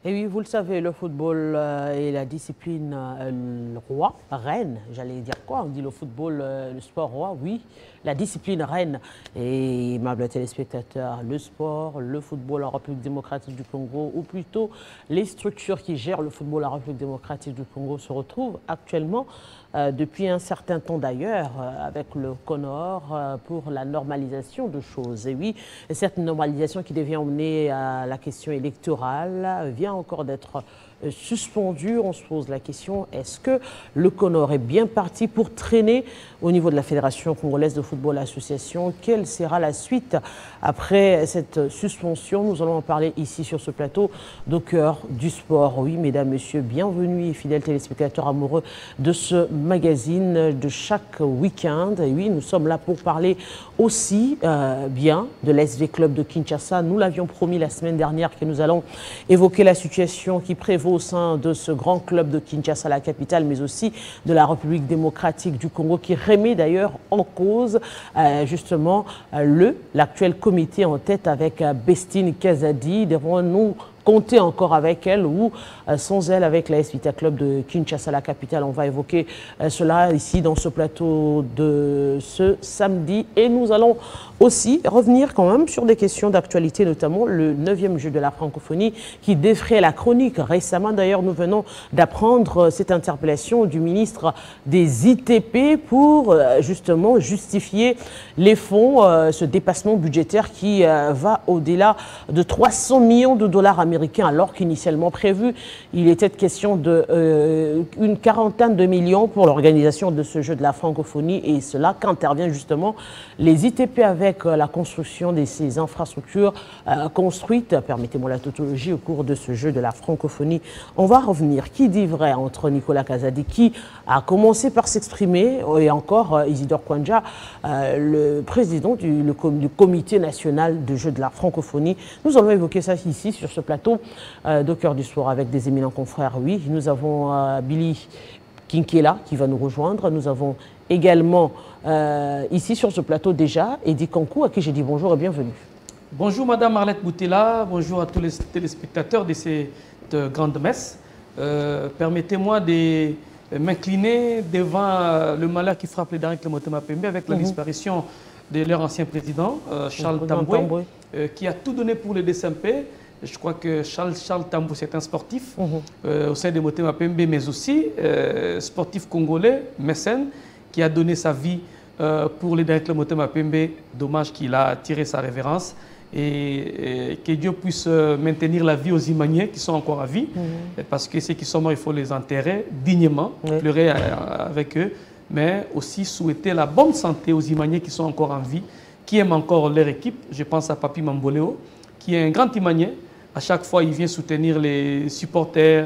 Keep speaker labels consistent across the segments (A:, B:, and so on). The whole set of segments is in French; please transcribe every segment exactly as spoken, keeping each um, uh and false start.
A: Et oui, vous le savez, le football euh, est la discipline euh, roi, reine, j'allais dire quoi? On dit le football, euh, le sport roi, oui, la discipline reine. Et, aimables téléspectateurs, le sport, le football en République démocratique du Congo, ou plutôt les structures qui gèrent le football en République démocratique du Congo se retrouvent actuellement, euh, depuis un certain temps d'ailleurs, euh, avec le CONOR euh, pour la normalisation de choses. Et oui, cette normalisation qui devient emmener à la question électorale vient encore d'être suspendu. On se pose la question, est-ce que le CONOR est bien parti pour traîner au niveau de la Fédération congolaise de football association? Quelle sera la suite après cette suspension? Nous allons en parler ici sur ce plateau de Cœur du Sport. Oui, mesdames, messieurs, bienvenue et fidèles téléspectateurs amoureux de ce magazine de chaque week-end. Et oui, nous sommes là pour parler aussi euh, bien de l'S V Club de Kinshasa. Nous l'avions promis la semaine dernière que nous allons évoquer la situation qui prévaut au sein de ce grand club de Kinshasa, la capitale, mais aussi de la République démocratique du Congo, qui remet d'ailleurs en cause euh, justement euh, le l'actuel comité en tête avec euh, Bestine Kazadi. Devons-nous compter encore avec elle ou euh, sans elle avec la S Vita Club de Kinshasa, la capitale? On va évoquer euh, cela ici dans ce plateau de ce samedi. Et nous allons aussi revenir quand même sur des questions d'actualité, notamment le neuvième jeu de la francophonie qui défraie la chronique. Récemment d'ailleurs, nous venons d'apprendre cette interpellation du ministre des I T P pour euh, justement justifier les fonds, euh, ce dépassement budgétaire qui euh, va au-delà de trois cents millions de dollars américains, alors qu'initialement prévu, il était question de euh, une quarantaine de millions pour l'organisation de ce jeu de la francophonie, et cela qu'intervient justement les I T P avec la construction de ces infrastructures euh, construites, permettez-moi la tautologie, au cours de ce jeu de la francophonie. On va revenir. Qui dit vrai entre Nicolas Kazadi, qui a commencé par s'exprimer, et encore euh, Isidore Kwanja, euh, le président du, le com du comité national de jeu de la francophonie. Nous allons évoquer ça ici sur ce plateau euh, de Cœur du Sport avec des éminents confrères. Oui, nous avons euh, Billy Kinkela qui va nous rejoindre. Nous avons également euh, ici sur ce plateau déjà Eddie Kankou, à qui j'ai dit bonjour et bienvenue.
B: Bonjour Madame Arlette Boutella, bonjour à tous les téléspectateurs de cette grande messe. Euh, Permettez-moi de m'incliner devant le malheur qui frappe les derniers Motema Pembe avec la mm-hmm. disparition de leur ancien président, euh, Charles Tamboué, euh, qui a tout donné pour le D C M P. Je crois que Charles, Charles Tamboué, c'est un sportif mm-hmm. euh, au sein de Motema Pembe, mais aussi euh, sportif congolais, mécène, qui a donné sa vie euh, pour les derniers Motema Pembe. Dommage qu'il a tiré sa révérence. Et, et que Dieu puisse maintenir la vie aux Imaniens qui sont encore à vie, mmh. parce que ceux qui sont morts, il faut les enterrer dignement, oui. pleurer avec eux, mais aussi souhaiter la bonne santé aux Imaniens qui sont encore en vie, qui aiment encore leur équipe. Je pense à Papi Mamboléo, qui est un grand Imanien. À chaque fois, il vient soutenir les supporters.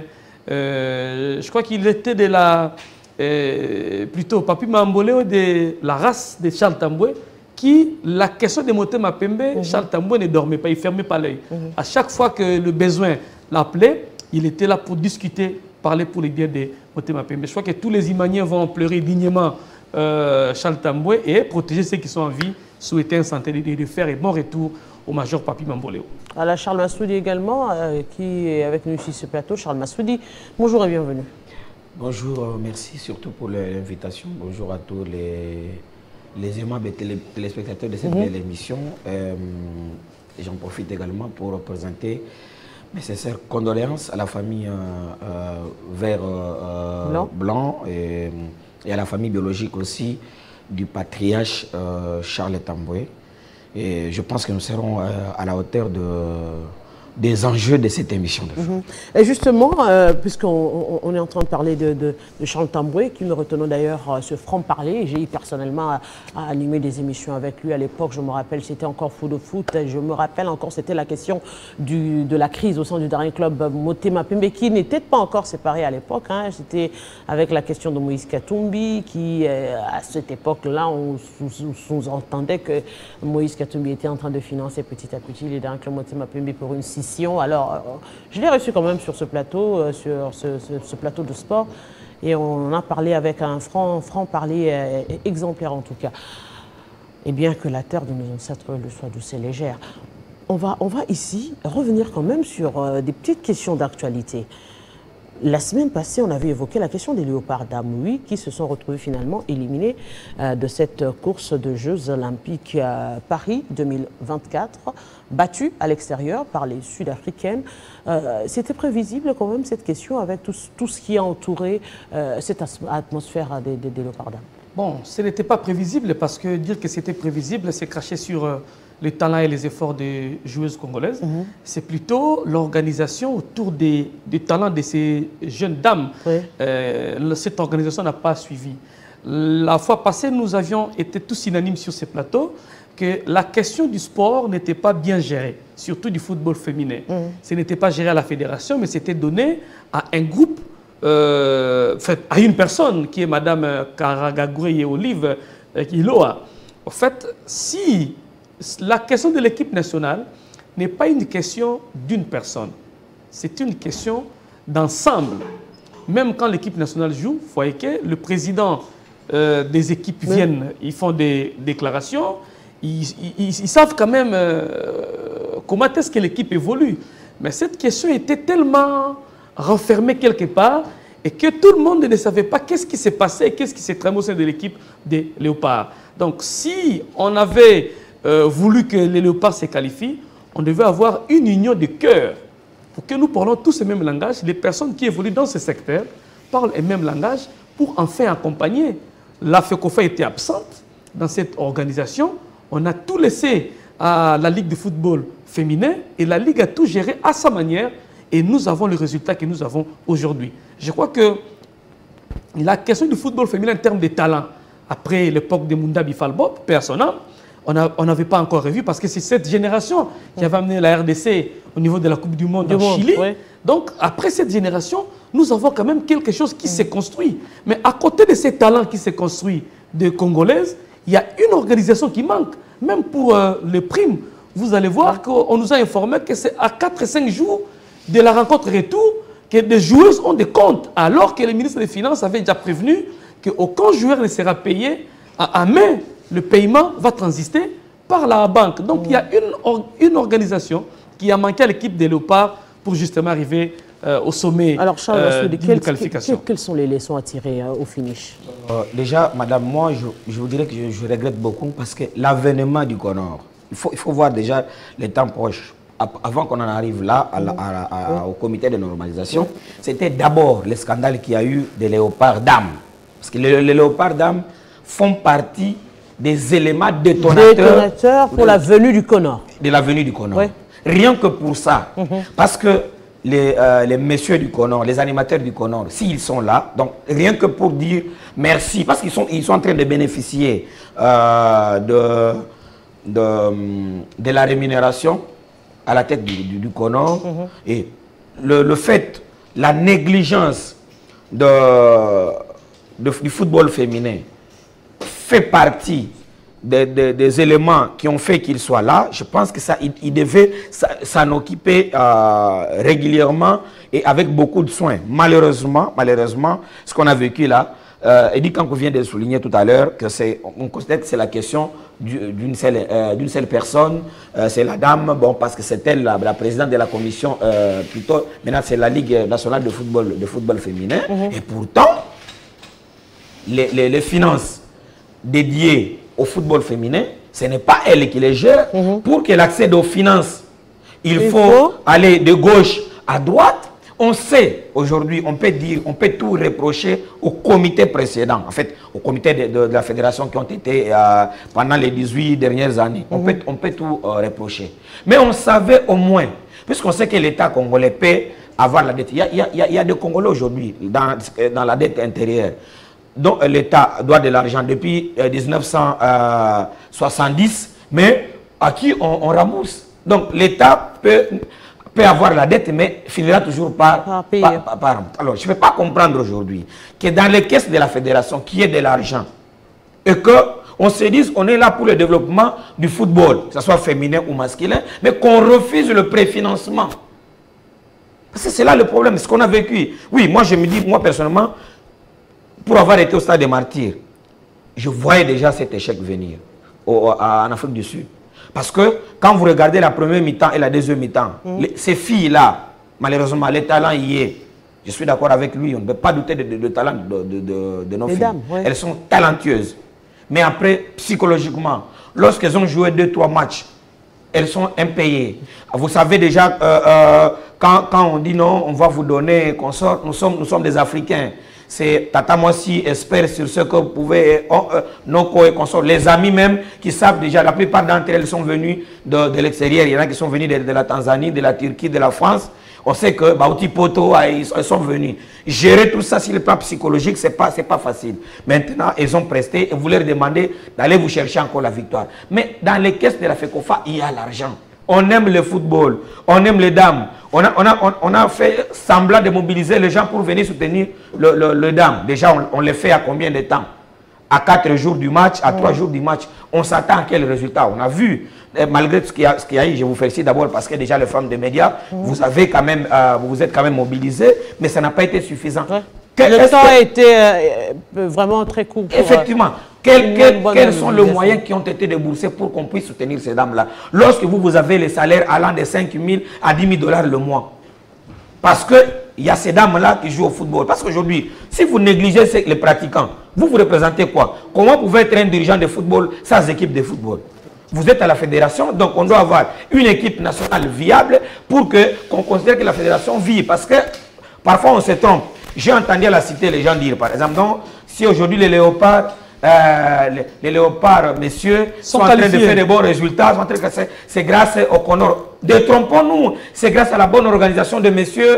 B: Euh, je crois qu'il était de la... Euh, plutôt Papi Mamboléo de la race de Charles Tamboué, qui, la question de Motema Pembe, mm-hmm. Charles Tamboué ne dormait pas, il ne fermait pas l'œil. Mm-hmm. À chaque fois que le besoin l'appelait, il était là pour discuter, parler pour les biens de Motema Pembe. Je crois que tous les Imaniens vont pleurer dignement euh, Charles Tamboué et protéger ceux qui sont en vie, souhaiter un santé de faire et bon retour au major Papi Mamboléo.
A: Alors Charles Massoudi également, euh, qui est avec nous ici sur ce plateau. Charles Massoudi, bonjour et bienvenue.
C: Bonjour, euh, merci surtout pour l'invitation. Bonjour à tous les... les aimables télé téléspectateurs de cette mm-hmm. belle émission. Euh, J'en profite également pour présenter mes sincères condoléances à la famille euh, euh, vert euh, blanc, blanc et, et à la famille biologique aussi du patriarche euh, Charles Tamboué. Et je pense que nous serons euh, à la hauteur de... des enjeux de cette émission. De
A: mmh. Et justement, euh, puisqu'on on, on est en train de parler de, de, de Charles Tamboué, qui me retenons d'ailleurs ce franc-parler, j'ai eu personnellement à, à animer des émissions avec lui à l'époque, je me rappelle, c'était encore Fou de foot, je me rappelle encore, c'était la question du, de la crise au sein du dernier club Motema Pembe, qui n'était pas encore séparé à l'époque, hein. C'était avec la question de Moïse Katumbi, qui euh, à cette époque-là, on sous-entendait que Moïse Katumbi était en train de financer petit à petit les derniers clubs Motema Pembe pour une scission. Alors, euh, je l'ai reçu quand même sur ce plateau, euh, sur ce, ce, ce plateau de sport, et on a parlé avec un franc, franc parler euh, exemplaire en tout cas. Et bien que la terre de nos ancêtres le soit douce et légère. on va, on va ici revenir quand même sur euh, des petites questions d'actualité. La semaine passée, on avait évoqué la question des léopards d'Amouy qui se sont retrouvés finalement éliminés euh, de cette course de Jeux Olympiques euh, Paris deux mille vingt-quatre, battus à l'extérieur par les Sud-Africaines. Euh, C'était prévisible quand même cette question avec tout, tout ce qui a entouré euh, cette atmosphère des, des, des léopards d'Amouy.
B: Bon, ce n'était pas prévisible parce que dire que c'était prévisible, c'est cracher sur euh, les talents et les efforts des joueuses congolaises. Mm-hmm. C'est plutôt l'organisation autour des, des talents de ces jeunes dames. Oui. Euh, cette organisation n'a pas suivi. La fois passée, nous avions été tous unanimes sur ces plateaux que la question du sport n'était pas bien gérée, surtout du football féminin. Mm-hmm. Ce n'était pas géré à la fédération, mais c'était donné à un groupe, euh, fait, à une personne qui est Madame Karagagoué Olive euh, Kiloa. En fait, si la question de l'équipe nationale n'est pas une question d'une personne, c'est une question d'ensemble. Même quand l'équipe nationale joue, vous voyez que le président euh, des équipes oui. viennent, ils font des déclarations, ils, ils, ils savent quand même euh, comment est-ce que l'équipe évolue. Mais cette question était tellement renfermée quelque part et que tout le monde ne savait pas qu'est-ce qui s'est passé, qu'est-ce qui s'est tramé au sein de l'équipe des Léopards. Donc si on avait Euh, voulu que les léopards se qualifient, on devait avoir une union de cœur pour que nous parlons tous le même langage. Les personnes qui évoluent dans ce secteur parlent le même langage pour enfin accompagner. La FECOFA était absente dans cette organisation. On a tout laissé à la Ligue de football féminin et la Ligue a tout géré à sa manière et nous avons le résultat que nous avons aujourd'hui. Je crois que la question du football féminin en termes de talent, après l'époque de Munda Bifalbop, personnellement, on n'avait pas encore revu parce que c'est cette génération qui avait amené la R D C au niveau de la Coupe du Monde du en monde, Chili. Ouais. Donc, après cette génération, nous avons quand même quelque chose qui mmh. s'est construit. Mais à côté de ces talents qui s'est construit de Congolaises, il y a une organisation qui manque. Même pour euh, les primes, vous allez voir ouais. qu'on nous a informé que c'est à quatre à cinq jours de la rencontre retour que des joueuses ont des comptes. Alors que le ministre des Finances avait déjà prévenu qu'aucun joueur ne sera payé à, à main. Le paiement va transister par la banque. Donc, mmh. il y a une, or, une organisation qui a manqué à l'équipe des Léopards pour justement arriver euh, au sommet.
A: Alors, Charles,
B: euh,
A: quelle, quelle, quelles sont les leçons à tirer euh, au finish?
C: euh, Déjà, madame, moi, je, je vous dirais que je, je regrette beaucoup parce que l'avènement du Conor, il faut, il faut voir déjà les temps proches. Avant qu'on en arrive là, à la, à, à, mmh. au comité de normalisation, mmh. c'était d'abord le scandale qu'il y a eu des Léopards dames. Parce que les, les Léopards dames font partie des éléments détonateurs,
A: détonateurs pour de, la venue du Conor.
C: De la venue du Conor.
A: Oui.
C: Rien que pour ça. Mm-hmm. Parce que les, euh, les messieurs du Conor, les animateurs du Conor, s'ils sont là, donc rien que pour dire merci, parce qu'ils sont, ils sont en train de bénéficier euh, de, de, de la rémunération à la tête du, du, du Conor. Mm-hmm. Et le, le fait, la négligence de, de, du football féminin fait partie des, des, des éléments qui ont fait qu'il soit là. Je pense que ça, il, il devait s'en occuper euh, régulièrement et avec beaucoup de soins. Malheureusement, malheureusement, ce qu'on a vécu là, euh, Eddie Kankou vient de souligner tout à l'heure que c'est, on considère que c'est la question d'une seule, euh, d'une seule personne. Euh, c'est la dame, bon, parce que c'est elle la, la présidente de la commission. Euh, plutôt, maintenant, c'est la Ligue nationale de football, de football féminin. Mm-hmm. Et pourtant, les, les, les finances dédiées au football féminin, ce n'est pas elle qui les gère. Mmh. Pour qu'elle accède aux finances, il, il faut, faut aller de gauche à droite. On sait, aujourd'hui, on peut dire, on peut tout reprocher au comité précédent, en fait, au comité de, de, de la fédération qui ont été euh, pendant les dix-huit dernières années. Mmh. On peut, on peut tout euh, reprocher. Mais on savait au moins, puisqu'on sait que l'État congolais peut avoir la dette. Il y a, il y a, il y a des Congolais aujourd'hui dans, dans la dette intérieure. Donc l'État doit de l'argent depuis euh, mille neuf cent soixante-dix, mais à qui on, on rembourse. Donc l'État peut, peut avoir la dette, mais finira toujours par, par, par, par... Alors je ne peux pas comprendre aujourd'hui que dans les caisses de la fédération, qu'il y ait de l'argent et qu'on se dise on est là pour le développement du football, que ce soit féminin ou masculin, mais qu'on refuse le préfinancement. Parce que c'est là le problème, ce qu'on a vécu. Oui, moi je me dis, moi personnellement, pour avoir été au stade des martyrs, je voyais déjà cet échec venir au, à, en Afrique du Sud. Parce que quand vous regardez la première mi-temps et la deuxième mi-temps, mmh. ces filles-là, malheureusement, le talent y est. Je suis d'accord avec lui, on ne peut pas douter de, de, de talent de, de, de, de nos
A: les
C: filles.
A: Dames, ouais.
C: Elles sont talentueuses. Mais après, psychologiquement, lorsqu'elles ont joué deux, trois matchs, elles sont impayées. Vous savez déjà, euh, euh, quand, quand on dit non, on va vous donner consort, nous sommes, nous sommes des Africains. C'est Tata Moissi espère sur ce que vous pouvez, oh, euh, nos co-consorts, les amis même qui savent déjà, la plupart d'entre elles sont venus de, de l'extérieur. Il y en a qui sont venus de, de la Tanzanie, de la Turquie, de la France. On sait que Baouti Poto, ils sont venus. Gérer tout ça sur le plan psychologique, ce n'est pas, pas facile. Maintenant, ils ont presté et vous leur demandez d'aller vous chercher encore la victoire. Mais dans les caisses de la FECOFA, il y a l'argent. On aime le football, on aime les dames. On a, on a, on, on a fait semblant de mobiliser les gens pour venir soutenir le, le, le dames. Déjà, on, on le fait à combien de temps? À quatre jours du match, à trois jours du match. On s'attend à quel résultat? On a vu, malgré ce qu'il y a, ce qu'il y a eu, je vous félicite d'abord parce que déjà les femmes des médias, mmh. vous avez quand même, euh, vous vous êtes quand même mobilisés, mais ça n'a pas été suffisant.
A: Ouais.
C: Que,
A: le temps
C: que...
A: a été euh, vraiment très court. Pour,
C: Effectivement. Quel, quel, quels sont les moyens qui ont été déboursés pour qu'on puisse soutenir ces dames-là? Lorsque vous, vous avez les salaires allant de cinq mille à dix mille dollars le mois. Parce qu'il y a ces dames-là qui jouent au football. Parce qu'aujourd'hui, si vous négligez les pratiquants, vous vous représentez quoi? Comment vous pouvez être un dirigeant de football sans équipe de football? Vous êtes à la fédération, donc on doit avoir une équipe nationale viable pour qu'on considère que la fédération vit. Parce que parfois on se trompe. J'ai entendu à la cité les gens dire, par exemple, non, si aujourd'hui les léopards, euh, les, les léopards, messieurs, sont, sont en train de faire de bons résultats, c'est grâce au Conor. Détrompons-nous, c'est grâce à la bonne organisation de messieurs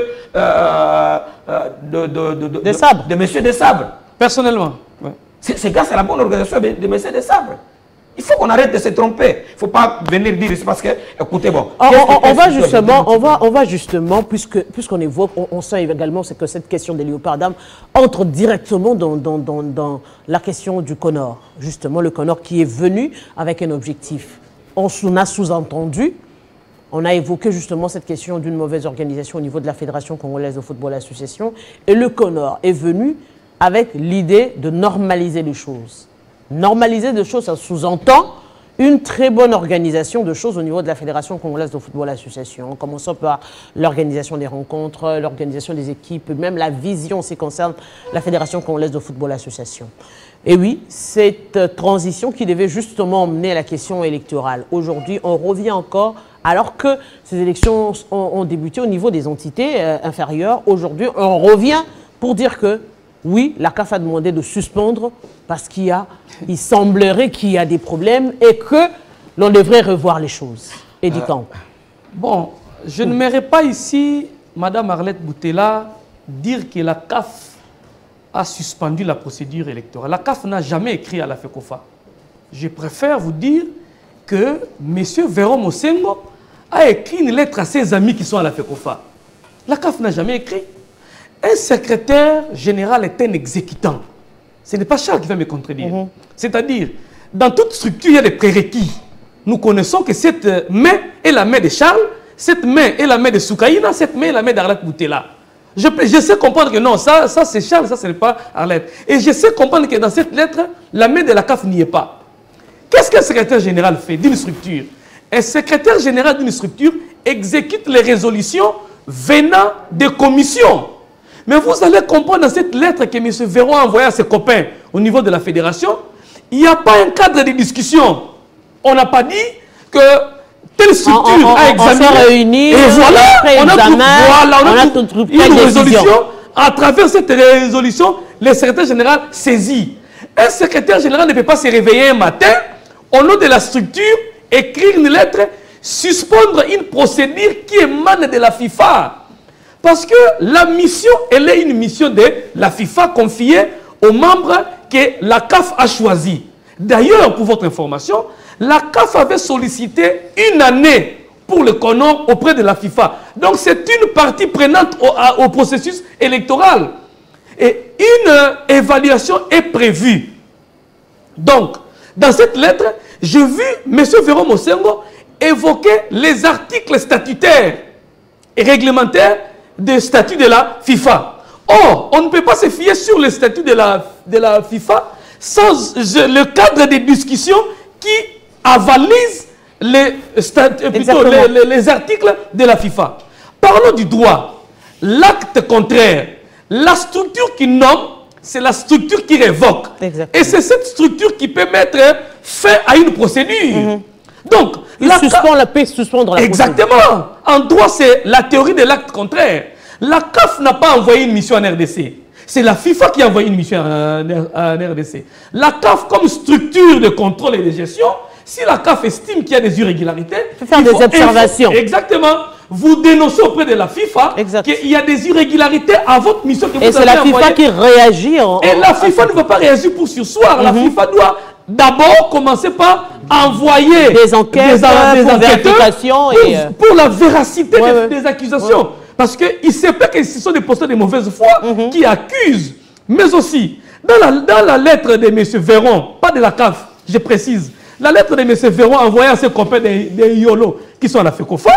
C: euh, de, de, de, de,
A: de, Sabre.
C: de messieurs de Sabre.
B: Personnellement. Ouais.
C: C'est grâce à la bonne organisation de, de messieurs de Sabre. Il faut qu'on arrête de se tromper. Il ne faut pas venir dire c'est parce que, écoutez, bon.
A: On, on, on, va justement, on, va, on va justement, puisque puisqu'on évoque, on, on sait également que cette question des léopards d'âme entre directement dans, dans, dans, dans la question du Conor. Justement, le Conor qui est venu avec un objectif. On, on a sous-entendu, on a évoqué justement cette question d'une mauvaise organisation au niveau de la Fédération congolaise de football association. Et le Conor est venu avec l'idée de normaliser les choses. Normaliser des choses, ça sous-entend une très bonne organisation de choses au niveau de la Fédération congolaise de football association, en commençant par l'organisation des rencontres, l'organisation des équipes, même la vision en ce qui concerne la Fédération congolaise de football association. Et oui, cette transition qui devait justement mener à la question électorale. Aujourd'hui, on revient encore, alors que ces élections ont, ont débuté au niveau des entités euh, inférieures. Aujourd'hui, on revient pour dire que oui, la C A F a demandé de suspendre parce qu'il y a, il semblerait qu'il y a des problèmes et que l'on devrait revoir les choses. Eddie Camp. Euh,
B: bon, je ne m'irai pas ici, Madame Arlette Boutela, dire que la C A F a suspendu la procédure électorale. La C A F n'a jamais écrit à la FECOFA. Je préfère vous dire que M. Véron Mosengo a écrit une lettre à ses amis qui sont à la FECOFA. La C A F n'a jamais écrit. Un secrétaire général est un exécutant. Ce n'est pas Charles qui va me contredire. Mm-hmm. C'est-à-dire, dans toute structure, il y a des prérequis. Nous connaissons que cette main est la main de Charles, cette main est la main de Soukaïna, cette main est la main d'Arlette Boutela. Je, je sais comprendre que non, ça, ça c'est Charles, ça ce n'est pas Arlette. Et je sais comprendre que dans cette lettre, la main de la C A F n'y est pas. Qu'est-ce qu'un secrétaire général fait d'une structure? Un secrétaire général d'une structure exécute les résolutions venant des commissions. Mais vous allez comprendre dans cette lettre que M. Véron a envoyée à ses copains au niveau de la fédération, il n'y a pas un cadre de discussion. On n'a pas dit que telle structure on, on, a examiné. On s'est réunis, et voilà, on a, examen, voilà, on a, on a tout, une résolution. À travers cette résolution, le secrétaire général saisit. Un secrétaire général ne peut pas se réveiller un matin, au nom de la structure, écrire une lettre, suspendre une procédure qui émane de la FIFA. Parce que la mission, elle est une mission de la FIFA confiée aux membres que la C A F a choisi. D'ailleurs, pour votre information, la C A F avait sollicité une année pour le Conor auprès de la FIFA. Donc c'est une partie prenante au, au processus électoral. Et une euh, évaluation est prévue. Donc, dans cette lettre, j'ai vu M. Véron Mosengo évoquer les articles statutaires et réglementaires des statuts de la FIFA. Or, on ne peut pas se fier sur les statuts de la, de la FIFA sans le cadre de discussion qui avalise les, plutôt les, les, les articles de la FIFA. Parlons du droit. L'acte contraire, la structure qui nomme, c'est la structure qui révoque. Exactement. Et c'est cette structure qui peut mettre fin à une procédure. Mm-hmm. Donc,
A: il la suspend la paix, suspendre la
B: exactement. Procédure. En droit, c'est la théorie de l'acte contraire. La C A F n'a pas envoyé une mission en R D C. C'est la FIFA qui a envoyé une mission en R D C. La C A F, comme structure de contrôle et de gestion, si la C A F estime qu'il y a des irrégularités,
A: il faut faire des observations.
B: Exactement. Vous dénoncez auprès de la FIFA qu'il y a des irrégularités à votre mission que vous
A: et c'est la FIFA qui réagit. En,
B: et la FIFA en... ne va pas réagir pour sursoir. Mm-hmm. La FIFA doit d'abord commencer par envoyer
A: des enquêtes, des, des
B: vérifications
A: pour,
B: et... pour la véracité ouais, des, ouais. des accusations. Ouais. Parce qu'il se peut que ce sont des posteurs de mauvaise foi mm-hmm. qui accusent. Mais aussi, dans la, dans la lettre de M. Véron, pas de la C A F, je précise, la lettre de M. Véron envoyée à ses copains des, des YOLO qui sont à la FECOFA,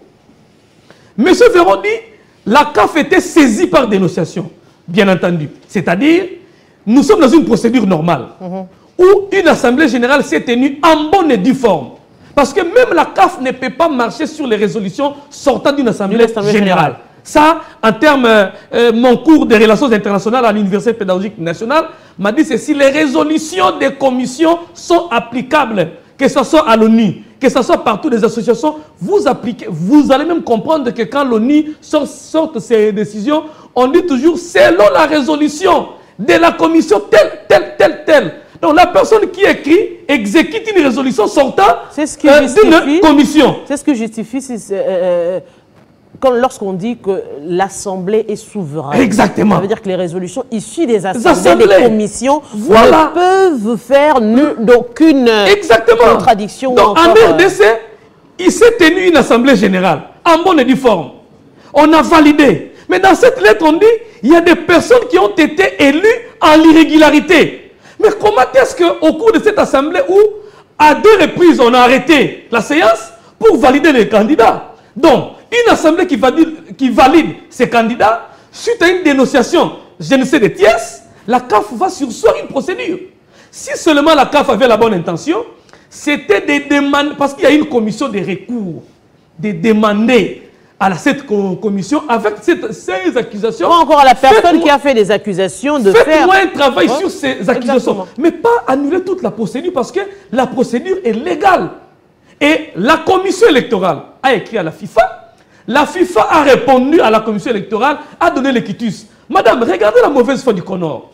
B: M. Véron dit la C A F était saisie par dénonciation, bien entendu. C'est-à-dire, nous sommes dans une procédure normale mm-hmm. où une assemblée générale s'est tenue en bonne et due forme. Parce que même la C A F ne peut pas marcher sur les résolutions sortant d'une assemblée, assemblée générale. générale. Ça, en termes, euh, mon cours de relations internationales à l'Université pédagogique nationale m'a dit c'est si les résolutions des commissions sont applicables, que ce soit à l'ONU, que ce soit partout des associations, vous appliquez, vous allez même comprendre que quand l'ONU sort, sort ses décisions, on dit toujours selon la résolution de la commission telle, telle, telle, telle. Donc la personne qui écrit exécute une résolution sortant
A: ce
B: euh, d'une commission.
A: C'est ce que justifie euh, lorsqu'on dit que l'Assemblée est souveraine.
B: Exactement.
A: Ça veut dire que les résolutions issues des assemblées, assemblées. des commissions
B: voilà.
A: ne peuvent faire d'aucune contradiction.
B: Donc en R D C, euh... il s'est tenu une assemblée générale en bonne et due forme. On a validé. Mais dans cette lettre, on dit il y a des personnes qui ont été élues en l'irrégularité. Mais comment est-ce qu'au cours de cette assemblée où, à deux reprises, on a arrêté la séance pour valider les candidats? Donc, une assemblée qui valide, qui valide ces candidats, suite à une dénonciation, je ne sais de tierces, la C A F va surseoir une procédure. Si seulement la C A F avait la bonne intention, c'était de demander, parce qu'il y a une commission de recours, de demander à la, cette commission, avec cette, ces accusations...
A: Ou encore à la personne qui a fait des accusations de
B: faire...
A: Faites-moi
B: un travail ouais. sur ces accusations. Exactement. Mais pas annuler toute la procédure, parce que la procédure est légale. Et la commission électorale a écrit à la FIFA. La FIFA a répondu à la commission électorale, a donné le quitus. Madame, regardez la mauvaise foi du Conor.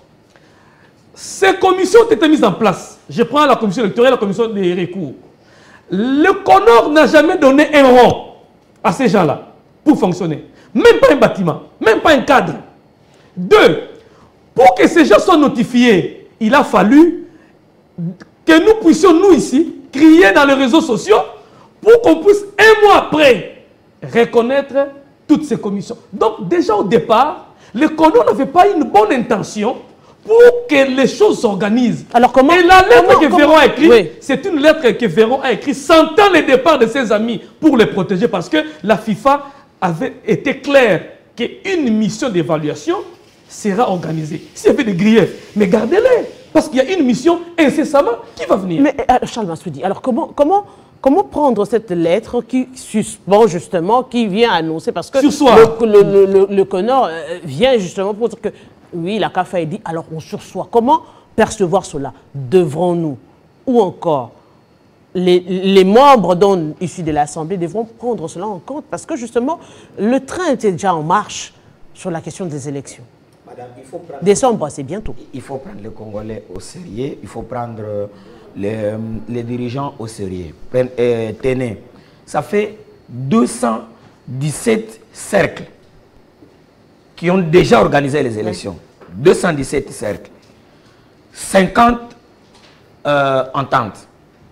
B: Ces commissions ont été mises en place. Je prends la commission électorale et la commission des recours. Le Conor n'a jamais donné un rond à ces gens-là pour fonctionner. Même pas un bâtiment, même pas un cadre. Deux, pour que ces gens soient notifiés, il a fallu que nous puissions, nous ici, crier dans les réseaux sociaux pour qu'on puisse, un mois après, reconnaître toutes ces commissions. Donc, déjà au départ, le Conor n'avait pas une bonne intention pour que les choses s'organisent.
A: Alors comment?
B: Et la lettre
A: comment,
B: que
A: comment,
B: Véron a écrite,
A: oui.
B: c'est une lettre que Véron a écrite sentant le départ de ses amis pour les protéger parce que la FIFA avait été claire qu'une mission d'évaluation sera organisée. S'il y avait des griefs, mais gardez-les, parce qu'il y a une mission incessamment qui va venir.
A: Mais euh, Charles Massoudi, alors comment, comment, comment prendre cette lettre qui suspend justement, qui vient annoncer, parce que le, le, le, le, le Conor euh, vient justement pour dire que oui, la C A F a dit, alors on sursoit. Comment percevoir cela? Devrons-nous, ou encore, les, les membres dont, issus de l'Assemblée devront prendre cela en compte? Parce que justement, le train était déjà en marche sur la question des élections.
C: Madame, il faut prendre,
A: décembre, c'est bientôt.
C: Il faut prendre les Congolais au sérieux, il faut prendre les, les dirigeants au sérieux. Tenez, ça fait deux cent dix-sept cercles qui ont déjà organisé les élections. deux cent dix-sept cercles. cinquante euh, ententes.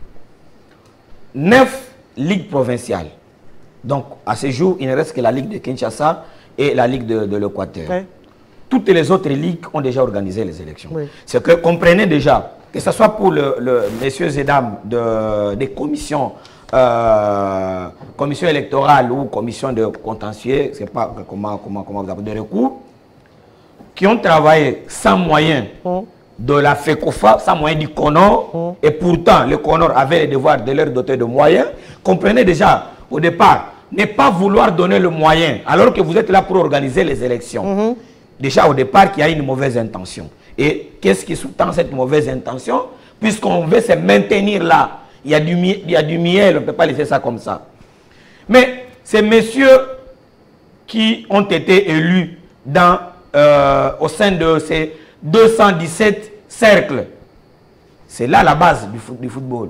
C: neuf ligues provinciales. Donc, à ce jour, il ne reste que la Ligue de Kinshasa et la Ligue de, de l'Équateur. Oui. Toutes les autres ligues ont déjà organisé les élections. Oui. C'est que, comprenez déjà, que ce soit pour le, le, messieurs et dames de, des commissions, euh, commission électorale ou commission de contentieux, c'est pas comment, comment, comment vous appelez, de recours, qui ont travaillé sans moyens mmh. de la FECOFA, ça moyen du Conor, mmh. et pourtant le Conor avait le devoir de leur doter de moyens. Comprenez déjà au départ, ne pas vouloir donner le moyen alors que vous êtes là pour organiser les élections. Mmh. Déjà au départ qu'il y a une mauvaise intention. Et qu'est-ce qui sous-tend cette mauvaise intention? Puisqu'on veut se maintenir là, il y a du, il y a du miel, on ne peut pas laisser ça comme ça. Mais ces messieurs qui ont été élus dans, euh, au sein de ces deux cent dix-sept cercles, c'est là la base du, foot, du football.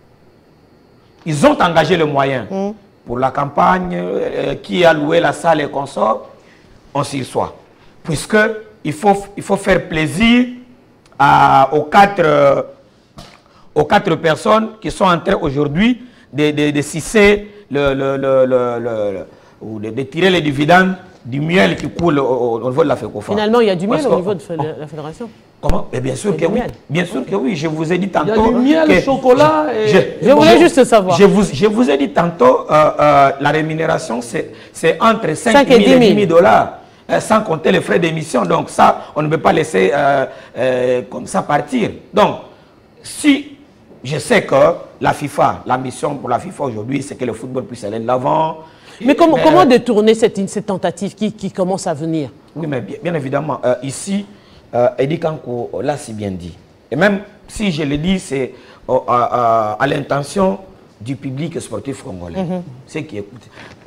C: Ils ont engagé le moyen mmh. pour la campagne, euh, qui a loué la salle et consorts, on s'y soit. Puisqu'il faut, il faut faire plaisir à, aux, quatre, euh, aux quatre personnes qui sont en train aujourd'hui de, de, de sucer, le, le, le, le, le, ou de, de tirer les dividendes du miel qui coule au, au niveau de la FECOFA.
A: Finalement, il y a du miel Parce au niveau de la fédération.
C: Comment? Mais bien sûr que oui. Bien sûr que oui. Je vous ai dit tantôt.
B: Il y a du miel,
C: que
B: chocolat. Et...
A: Je, je, je voulais je, juste savoir.
C: Je vous, je vous ai dit tantôt, euh, euh, la rémunération, c'est entre cinq mille et dix mille dollars. Euh, sans compter les frais d'émission. Donc ça, on ne peut pas laisser euh, euh, comme ça partir. Donc, si je sais que la FIFA, la mission pour la FIFA aujourd'hui, c'est que le football puisse aller de l'avant.
A: Mais comment, mais, comment détourner cette, cette tentative qui, qui commence à venir?
C: Oui, mais bien, bien évidemment, euh, ici, euh, Eddie Kanko l'a si bien dit. Et même si je le dis, c'est euh, à, à l'intention du public sportif congolais. Mm-hmm. C'est qui écoute.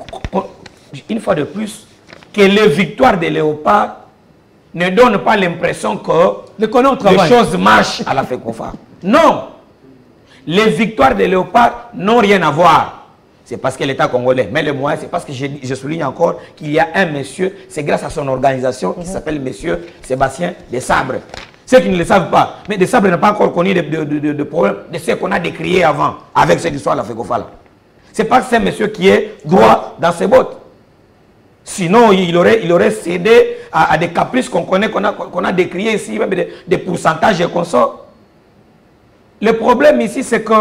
C: Une fois de plus, que les victoires des léopards ne donnent pas l'impression que
B: les,
C: les choses marchent à la FECOFA. Non. Les victoires des léopards n'ont rien à voir. C'est parce que l'État congolais met les moyens, c'est parce que je, je souligne encore qu'il y a un monsieur, c'est grâce à son organisation qui mm-hmm. s'appelle monsieur Sébastien Desabre. Ceux qui ne le savent pas, mais Desabre n'a pas encore connu de, de, de, de, de problème de ce qu'on a décrié avant avec cette histoire de la FECOFA. C'est parce que c'est un monsieur qui est droit dans ses bottes. Sinon, il aurait, il aurait cédé à, à des caprices qu'on connaît, qu'on a, qu'on a décriés ici, même des, des pourcentages et consorts. Le problème ici, c'est que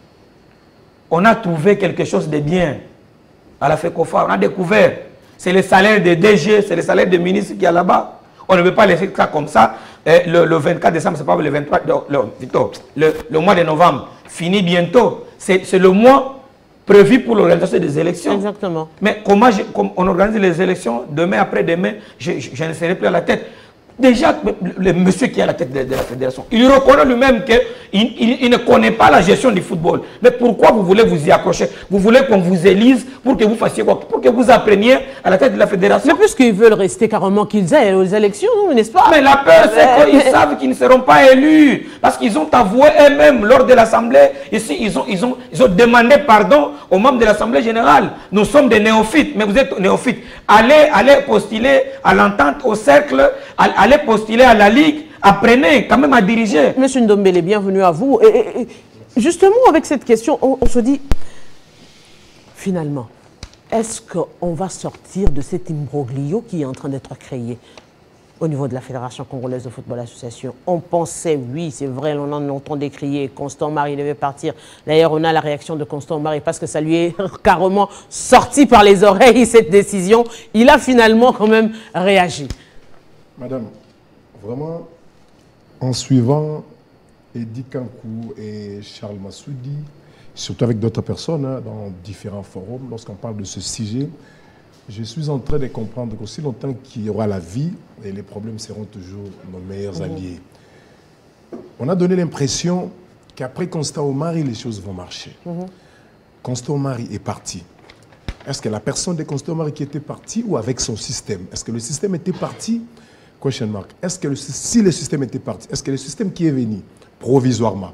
C: on a trouvé quelque chose de bien à la FECOFA. On a découvert, c'est le salaire des D G, c'est le salaire des ministres qui est là-bas. On ne veut pas laisser ça comme ça. Et le, le vingt-quatre décembre, c'est pas le vingt-trois, le, le, le mois de novembre finit bientôt. C'est le mois prévu pour l'organisation des élections.
A: Exactement.
C: Mais comment je, comme on organise les élections demain, après-demain, je, je, je ne serai plus à la tête. Déjà, le monsieur qui est à la tête de, de la fédération, il reconnaît lui-même qu'il il, il ne connaît pas la gestion du football. Mais pourquoi vous voulez vous y accrocher? Vous voulez qu'on vous élise pour que vous fassiez quoi? Pour que vous appreniez à la tête de la fédération?
A: Mais puisqu'ils veulent rester carrément qu'ils aient aux élections, n'est-ce pas?
C: Mais la peur, c'est qu'ils savent qu'ils ne seront pas élus. Parce qu'ils ont avoué eux-mêmes lors de l'Assemblée. Ici, ils ont, ils, ont, ils ont demandé pardon aux membres de l'Assemblée générale. Nous sommes des néophytes, mais vous êtes néophytes. Allez, allez postuler à l'entente, au cercle, allez postuler à la Ligue, apprenez quand même à diriger.
A: Monsieur Ndombele, bienvenue à vous. Et, et, et justement, avec cette question, on, on se dit, finalement, est-ce qu'on va sortir de cet imbroglio qui est en train d'être créé au niveau de la Fédération congolaise de football association? On pensait, oui, c'est vrai, on en entend décrier, Constant Marie devait partir. D'ailleurs, on a la réaction de Constant Marie parce que ça lui est carrément sorti par les oreilles, cette décision. Il a finalement quand même réagi.
D: Madame, vraiment, en suivant Eddie Kankou et Charles Massoudi, surtout avec d'autres personnes hein, dans différents forums, lorsqu'on parle de ce sujet, je suis en train de comprendre qu'aussi longtemps qu'il y aura la vie, et les problèmes seront toujours nos meilleurs mmh. alliés. On a donné l'impression qu'après Constant Omari, les choses vont marcher. Mmh. Constant Omari est parti. Est-ce que la personne de Constant Omari qui était partie ou avec son système? Est-ce que le système était parti? Question mark. Est-ce que le, si le système était parti, est-ce que le système qui est venu provisoirement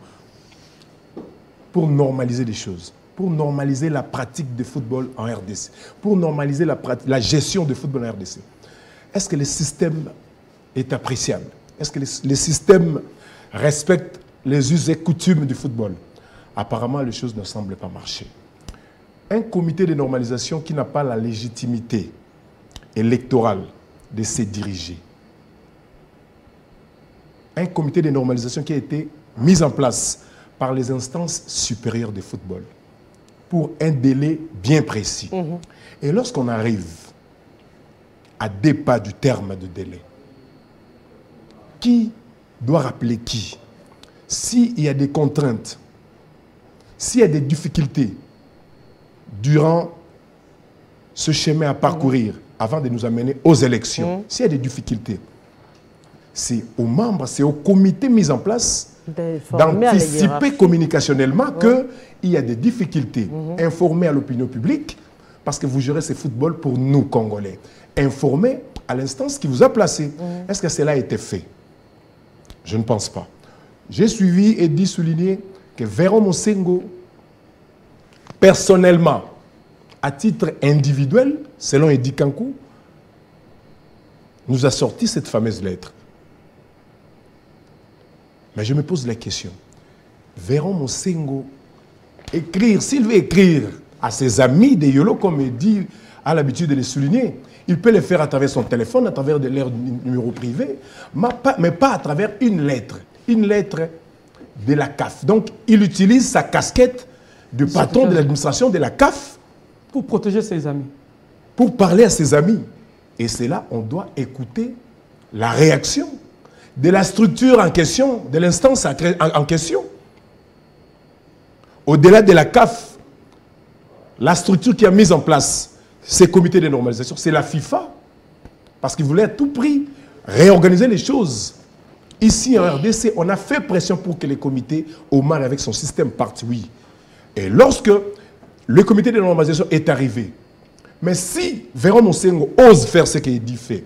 D: pour normaliser les choses, pour normaliser la pratique de football en R D C, pour normaliser la, la gestion de football en R D C, est-ce que le système est appréciable? Est-ce que le, le système respecte les us et coutumes du football? Apparemment, les choses ne semblent pas marcher. Un comité de normalisation qui n'a pas la légitimité électorale de se diriger, un comité de normalisation qui a été mis en place par les instances supérieures du football pour un délai bien précis. Mmh. Et lorsqu'on arrive à deux pas du terme de délai, qui doit rappeler qui? S'il y a des contraintes, s'il y a des difficultés durant ce chemin à parcourir mmh. avant de nous amener aux élections, mmh. s'il y a des difficultés, c'est aux membres, c'est au comité mis en place d'anticiper communicationnellement mmh. qu'il y a des difficultés, mmh. informer à l'opinion publique, parce que vous gérez ce football pour nous, Congolais. Informer à l'instance qui vous a placé. Mmh. Est-ce que cela a été fait? Je ne pense pas. J'ai suivi et dit, souligné que Véron Mosengo, personnellement, à titre individuel, selon Eddy Kankou, nous a sorti cette fameuse lettre. Mais je me pose la question. Véron Mosengo, écrire, s'il veut écrire à ses amis de Yolo, comme Eddy a l'habitude de les souligner, il peut le faire à travers son téléphone, à travers de leur numéro privé, mais pas à travers une lettre. Une lettre de la C A F. Donc, il utilise sa casquette de patron de l'administration de la C A F.
B: Pour protéger ses amis.
D: Pour parler à ses amis. Et c'est là on doit écouter la réaction de la structure en question, de l'instance en question. Au-delà de la C A F, la structure qui a mis en place ces comités de normalisation, c'est la FIFA. Parce qu'il voulait à tout prix réorganiser les choses. Ici, en R D C, on a fait pression pour que les comités, Omar avec son système partent, oui. Et lorsque le comité de normalisation est arrivé, mais si Véron Mosengo ose faire ce qu'Eddy fait,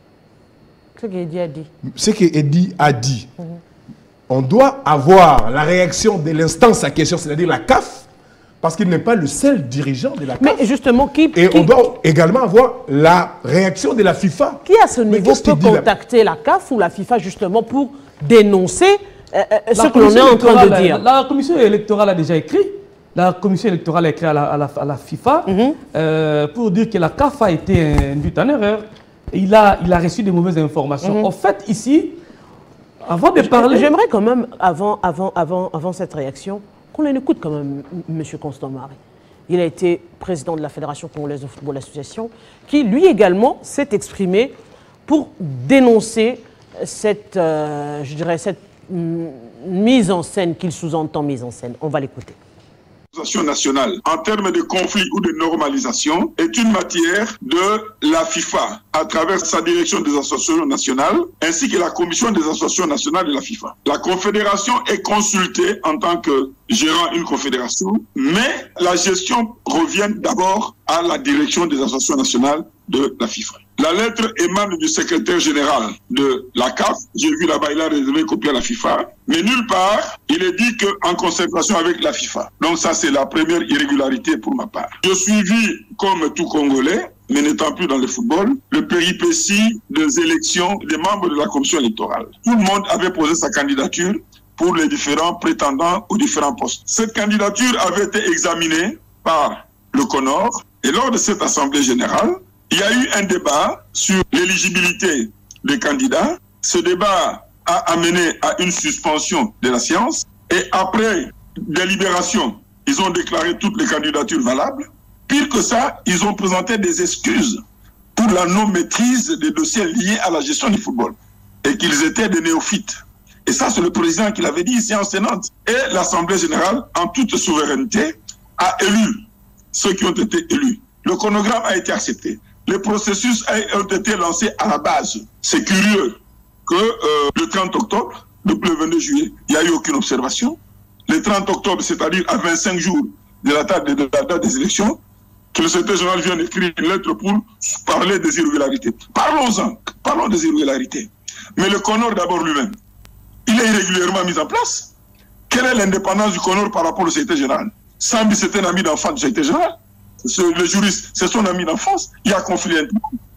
A: ce qu'Eddy a dit,
D: ce qu'Eddy a dit, mm-hmm. on doit avoir la réaction de l'instance à question, c'est-à-dire la C A F, parce qu'il n'est pas le seul dirigeant de la C A F.
A: Mais justement, qui...
D: Et
A: qui,
D: on doit également avoir la réaction de la FIFA.
A: Qui à ce niveau peut contacter la... la C A F ou la FIFA justement pour dénoncer euh, ce que l'on est en train de dire?
B: La, la commission électorale a déjà écrit. La commission électorale a écrit à la, à la, à la FIFA mm-hmm. euh, pour dire que la C A F a été induite en erreur. Et il a, il a reçu de mauvaises informations. Mm-hmm. En fait, ici, avant de parler...
A: J'aimerais quand même, avant, avant, avant, avant cette réaction, qu'on écoute quand même M. Constant Marie. Il a été président de la Fédération congolaise de football association, qui lui également s'est exprimé pour dénoncer cette, euh, je dirais, cette mm, mise en scène qu'il sous-entend mise en scène. On va l'écouter.
E: L'association nationale, en termes de conflit ou de normalisation, est une matière de la FIFA, à travers sa direction des associations nationales, ainsi que la commission des associations nationales de la FIFA. La confédération est consultée en tant que gérant une confédération, mais la gestion revient d'abord à la direction des associations nationales de la FIFA. La lettre émane du secrétaire général de la C A F. J'ai vu là-bas, il a réservé copie à la FIFA. Mais nulle part, il est dit qu'en concertation avec la FIFA. Donc ça, c'est la première irrégularité pour ma part. Je suivis, comme tout Congolais, mais n'étant plus dans le football, le péripétie des élections des membres de la commission électorale. Tout le monde avait posé sa candidature pour les différents prétendants aux différents postes. Cette candidature avait été examinée par le CONOR. Et lors de cette assemblée générale, il y a eu un débat sur l'éligibilité des candidats. Ce débat a amené à une suspension de la séance. Et après délibération, ils ont déclaré toutes les candidatures valables. Pire que ça, ils ont présenté des excuses pour la non-maîtrise des dossiers liés à la gestion du football. Et qu'ils étaient des néophytes. Et ça, c'est le président qui l'avait dit ici en Sénat. Et l'Assemblée générale, en toute souveraineté, a élu ceux qui ont été élus. Le chronogramme a été accepté. Les processus ont été lancés à la base. C'est curieux que euh, le trente octobre, depuis le vingt-deux juillet, il n'y a eu aucune observation. Le trente octobre, c'est-à-dire à vingt-cinq jours de la date, de, de la date des élections, que le secrétaire général vient d'écrire une lettre pour parler des irrégularités. Parlons-en, parlons des irrégularités. Mais le CONOR d'abord lui-même, il est irrégulièrement mis en place. Quelle est l'indépendance du CONOR par rapport au secrétaire général? Sambi, c'est un ami d'enfance du secrétaire général. Le juriste, c'est son ami d'enfance. Il y a conflit interne.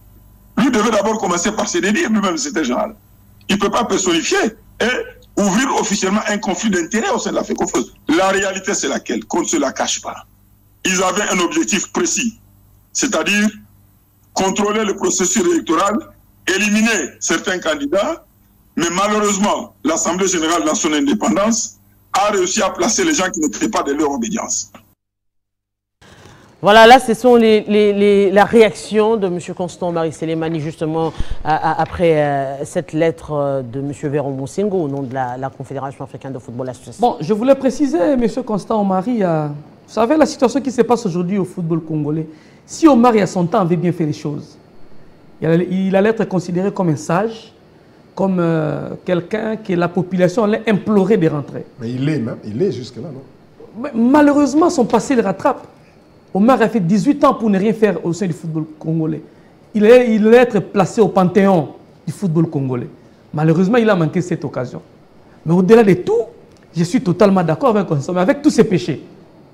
E: Lui devait d'abord commencer par se dédier lui-même, c'était général. Il ne peut pas personnifier et ouvrir officiellement un conflit d'intérêts au sein de la FECOFOS. La réalité, c'est laquelle? Qu'on ne se la cache pas. Ils avaient un objectif précis, c'est-à-dire contrôler le processus électoral, éliminer certains candidats, mais malheureusement, l'Assemblée générale, dans son indépendance, a réussi à placer les gens qui n'étaient pas de leur obédience.
A: Voilà, là, ce sont les, les, les, la réaction de M. Constant Marie Sélémani, justement, à, à, après euh, cette lettre euh, de M. Véron Moussingo, au nom de la, la Confédération africaine de football association.
B: Bon, je voulais préciser, M. Constant Marie, euh, vous savez, la situation qui se passe aujourd'hui au football congolais, si Omar, à son temps, avait bien fait les choses, il allait, il allait être considéré comme un sage, comme euh, quelqu'un que la population allait implorer de rentrer.
D: Mais il est même, il est jusque-là, non?
B: Mais malheureusement, son passé le rattrape. Omar a fait dix-huit ans pour ne rien faire au sein du football congolais. Il allait, il allait être placé au panthéon du football congolais. Malheureusement, il a manqué cette occasion. Mais au-delà de tout, je suis totalement d'accord avec Constant, mais avec tous ses péchés.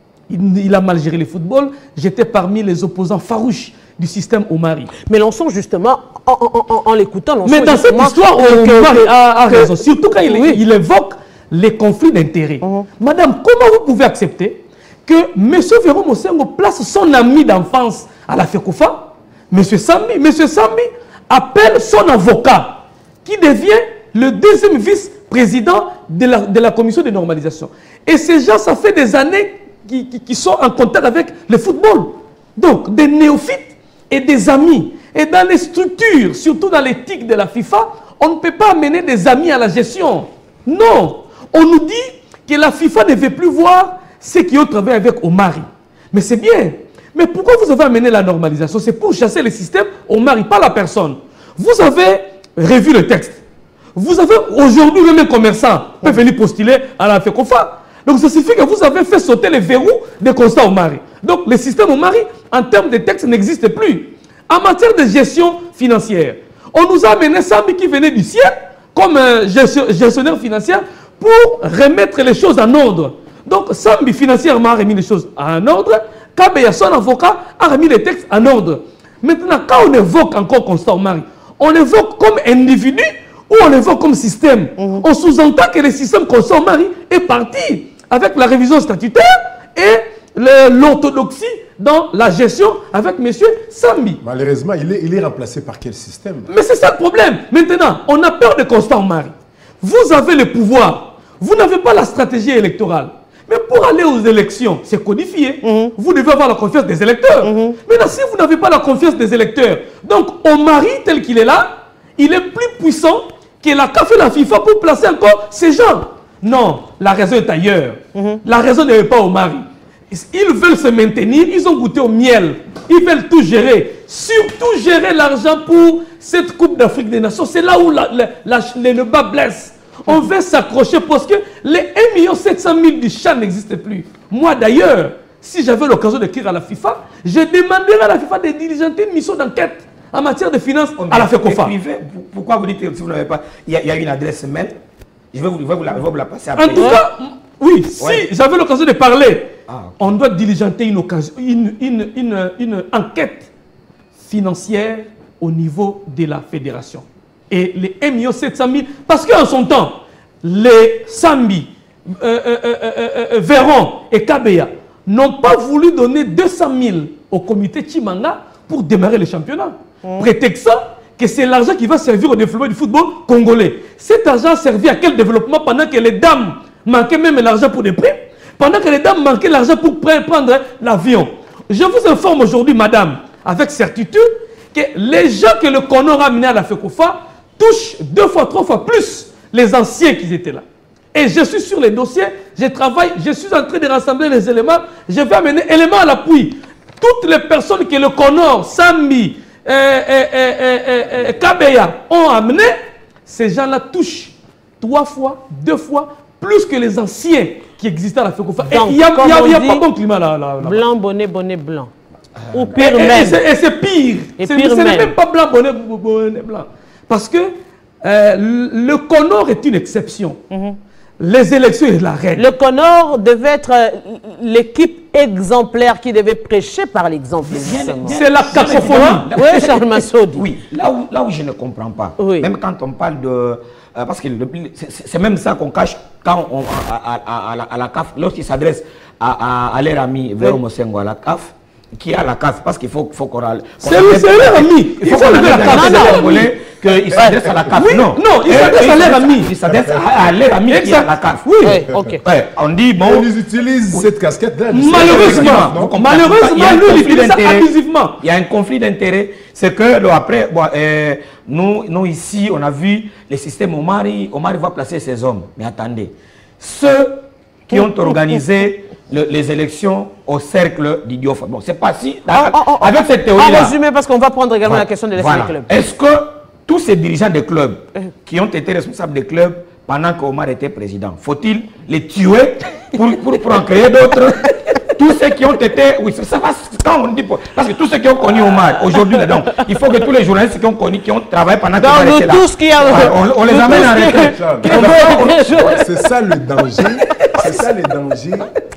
B: Il, il a mal géré le football. J'étais parmi les opposants farouches du système Omari.
A: Mais Lançon, justement, en, en, en, en l'écoutant...
B: Mais dans cette histoire, Omari a, a raison. Surtout quand il, oui. il évoque les conflits d'intérêts. Uh-huh. Madame, comment vous pouvez accepter que M. Véron Moussingo place son ami d'enfance à la FECOFA, M. Sambi, M. Sambi appelle son avocat, qui devient le deuxième vice-président de la, de la commission de normalisation. Et ces gens, ça fait des années qui, qui, qui sont en contact avec le football. Donc, des néophytes et des amis. Et dans les structures, surtout dans l'éthique de la FIFA, on ne peut pas amener des amis à la gestion. Non. On nous dit que la FIFA ne veut plus voir ceux qui ont travaillé avec Omari. Mais c'est bien. Mais pourquoi vous avez amené la normalisation? C'est pour chasser le système Omari, pas la personne. Vous avez revu le texte. Vous avez aujourd'hui, même un commerçant peut venir postuler à la FECOFA. Donc ça signifie que vous avez fait sauter les verrous de Constant Omari. Donc le système Omari, en termes de texte, n'existe plus. En matière de gestion financière, on nous a amené Sambi qui venait du ciel comme euh, gestionnaire financier pour remettre les choses en ordre. Donc Sambi financièrement a remis les choses en ordre. Kabeya, son avocat, a remis les textes en ordre. Maintenant, quand on évoque encore Constant Omari, on évoque comme individu ou on évoque comme système. Mmh. On sous-entend que le système Constant Omari est parti avec la révision statutaire et l'orthodoxie dans la gestion avec M. Sambi.
D: Malheureusement, il est, il est remplacé par quel système?
B: Mais c'est ça le problème. Maintenant, on a peur de Constant Omari. Vous avez le pouvoir. Vous n'avez pas la stratégie électorale. Mais pour aller aux élections, c'est codifié. Mmh. Vous devez avoir la confiance des électeurs. Mmh. Maintenant, si vous n'avez pas la confiance des électeurs, donc Omari, tel qu'il est là, il est plus puissant que la C A F et la FIFA pour placer encore ces gens. Non, la raison est ailleurs. Mmh. La raison n'est pas Omari. Ils veulent se maintenir, ils ont goûté au miel. Ils veulent tout gérer. Surtout gérer l'argent pour cette Coupe d'Afrique des Nations. C'est là où la, la, la, le, le bas blesse. On veut s'accrocher parce que les un million sept cent mille du Chan n'existent plus. Moi d'ailleurs, si j'avais l'occasion d'écrire à la FIFA, je demanderais à la FIFA de diligenter une mission d'enquête en matière de finances oh, à la FECOFA.
C: Privé, pourquoi vous dites que si vous n'avez pas, il y, y a une adresse mail, je vais vous, je vais vous, la, je vais vous la passer après.
B: En tout cas, oui, si ouais. j'avais l'occasion de parler, ah, okay. on doit diligenter une, occasion, une, une, une, une enquête financière au niveau de la fédération. Et les un million sept cent mille, parce qu'en son temps, les Sambi, euh, euh, euh, euh, euh, Véron et Kabeya n'ont pas voulu donner deux cent mille au comité Chimanga pour démarrer le championnat. Mmh. Prétextant que c'est l'argent qui va servir au développement du football congolais. Cet argent a servi à quel développement pendant que les dames manquaient même l'argent pour des primes, pendant que les dames manquaient l'argent pour prendre l'avion. Je vous informe aujourd'hui, madame, avec certitude, que les gens que le Conor a amenés à la FECOFA touchent deux fois, trois fois plus les anciens qui étaient là. Et je suis sur les dossiers, je travaille, je suis en train de rassembler les éléments, je vais amener éléments à l'appui. Toutes les personnes que le Conor, Sambi, euh, euh, euh, euh, euh, Kabeya ont amené, ces gens-là touchent trois fois, deux fois plus que les anciens qui existaient à la FECOFA. Et il n'y a, y a, y a pas bon climat là. là, là
A: blanc, bonnet, bonnet, blanc.
B: Euh, Ou pire et, même. Et c'est pire. Ce n'est même pas blanc, bonnet, bonnet, blanc. Parce que euh, le Conor est une exception. Mm-hmm. Les élections est la règle.
A: Le Conor devait être euh, l'équipe exemplaire qui devait prêcher par l'exemple.
B: C'est la cacophonie.
A: Oui, Charles Massoudi.
C: Oui, là où, là où je ne comprends pas, oui. Même quand on parle de... Euh, parce que c'est même ça qu'on cache quand on, à, à, à, à, la, à la C A F, lorsqu'ils s'adressent à, à, à leur ami Véron Moussingo à la C A F, qui a la C A F, parce qu'il faut, faut qu'on râle.
B: C'est leur ami.
C: Il faut qu'on ait la C qu'il s'adresse à la C A F.
B: Oui, non, non, il s'adresse à leur ami.
C: Il s'adresse à leur ami qui est à la C A F.
B: Oui,
A: oui, ok.
C: Ouais, on dit, bon...
D: Ils utilisent cette casquette-là.
B: Malheureusement, malheureusement, nous, il utilise ça abusivement.
C: Il y a un conflit d'intérêts. C'est que, bon, après, bon, euh, nous, nous, ici, on a vu le système Omari. Omari va placer ses hommes. Mais attendez, ceux qui ont organisé le, les élections au cercle d'Idiofa. Bon, c'est pas si...
A: Oh, oh, oh,
C: avec cette théorie-là...
A: En résumé, parce qu'on va prendre également
C: voilà,
A: la question de l'S
C: voilà.
A: V Club.
C: Est-ce que tous ces dirigeants des clubs qui ont été responsables des clubs pendant qu'Omar était président, faut-il les tuer pour, pour, pour en créer d'autres? Tous ceux qui ont été... Oui, ça va quand on dit... Parce que tous ceux qui ont connu Omar, aujourd'hui, donc, il faut que tous les journalistes qui ont connu, qui ont travaillé pendant
A: Donc,
C: qu'Omar était là,
A: tout ce qui a...
C: on, on les amène en retraite.
D: C'est ça le danger. C'est ça le danger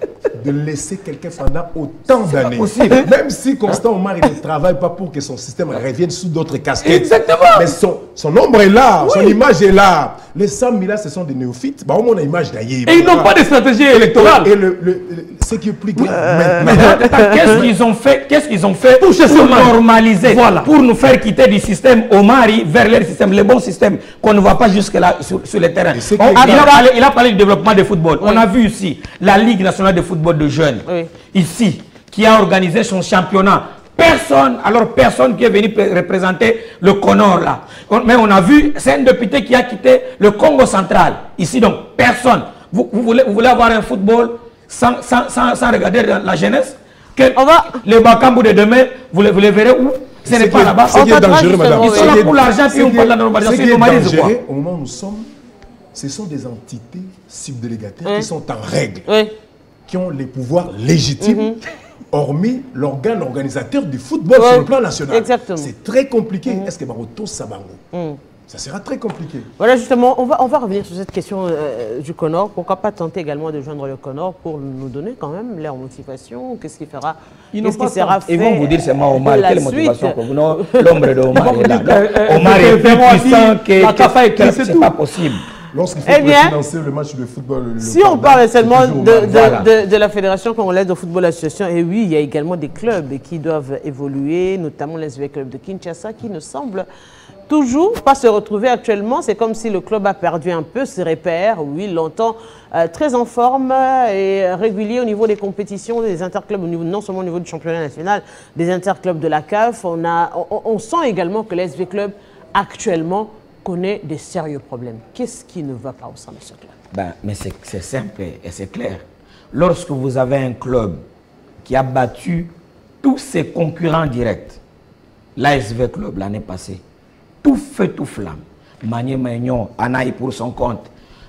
D: de laisser quelqu'un pendant autant d'années. Même si Constant Omar il ne travaille pas pour que son système revienne sous d'autres casquettes.
C: Exactement.
D: Mais son, son nombre est là, oui. Son image est là. Les cent mille là, ce sont des néophytes. Bah, au moins, on a l'image d'ailleurs.
B: Et ils n'ont pas de stratégie électorale.
D: Et le, le, le, ce qui est plus grave.
C: Euh, Qu'est-ce qu'ils ont fait, qu'est-ce qu'ils ont fait
B: pour,
C: pour normaliser, voilà. Pour nous faire quitter du système Omari vers le système, le bon système qu'on ne voit pas jusque-là sur, sur le terrain. On, il, a parlé, il a parlé du développement du football. Oui. On a vu ici la Ligue nationale de football de jeunes, oui. Ici, qui a organisé son championnat. Personne, alors personne qui est venu représenter le Conor là. Mais on a vu, c'est un député qui a quitté le Congo central. Ici donc, personne. Vous, vous, voulez, vous voulez avoir un football sans, sans, sans, sans regarder la jeunesse? Que on va... Les Bakambu de demain, vous les, vous les verrez où? Ce n'est pas là-bas.
D: C'est qui est dangereux, madame.
C: Ils sont là pour l'argent, puis on parle de la normalisation.
D: Ce qui est dangereux, au moment où nous sommes, ce sont des entités subdélégataires oui. Qui sont en règle, oui. Qui ont les pouvoirs légitimes, mm-hmm. Hormis l'organe organisateur du football oui. Sur le plan national. C'est très compliqué. Mm-hmm. Est-ce que Baroto Sabango mm. Ça sera très compliqué.
A: Voilà, justement, on va, on va revenir sur cette question euh, du Conor. Pourquoi pas tenter également de joindre le Conor pour nous donner quand même leur motivation? Qu'est-ce qui fera? Qu'est-ce qui sera fait?
C: Ils vont vous dire c'est moi Omar. Quelle motivation pour vous? L'ombre de Omar est là. Omar est plus puissant que c'est pas possible.
D: Lorsqu'il faut eh bien, financer le match de football. Le
A: si on parle seulement de, de, voilà. de, de la Fédération congolaise de football association, et oui, il y a également des clubs qui doivent évoluer, notamment l'S V Club de Kinshasa, qui ne semble toujours pas se retrouver actuellement. C'est comme si le club a perdu un peu ses repères. Oui, longtemps euh, très en forme et régulier au niveau des compétitions, des interclubs, au niveau, non seulement au niveau du championnat national, des interclubs de la C A F. On, a, on, on sent également que l'S V Club actuellement connaît des sérieux problèmes. Qu'est-ce qui ne va pas au sein de ce club?
C: Ben, mais c'est simple et c'est clair. Lorsque vous avez un club qui a battu tous ses concurrents directs, l'A S V Club l'année passée, tout feu, tout flamme, Manier Magnon, Anaï pour son compte,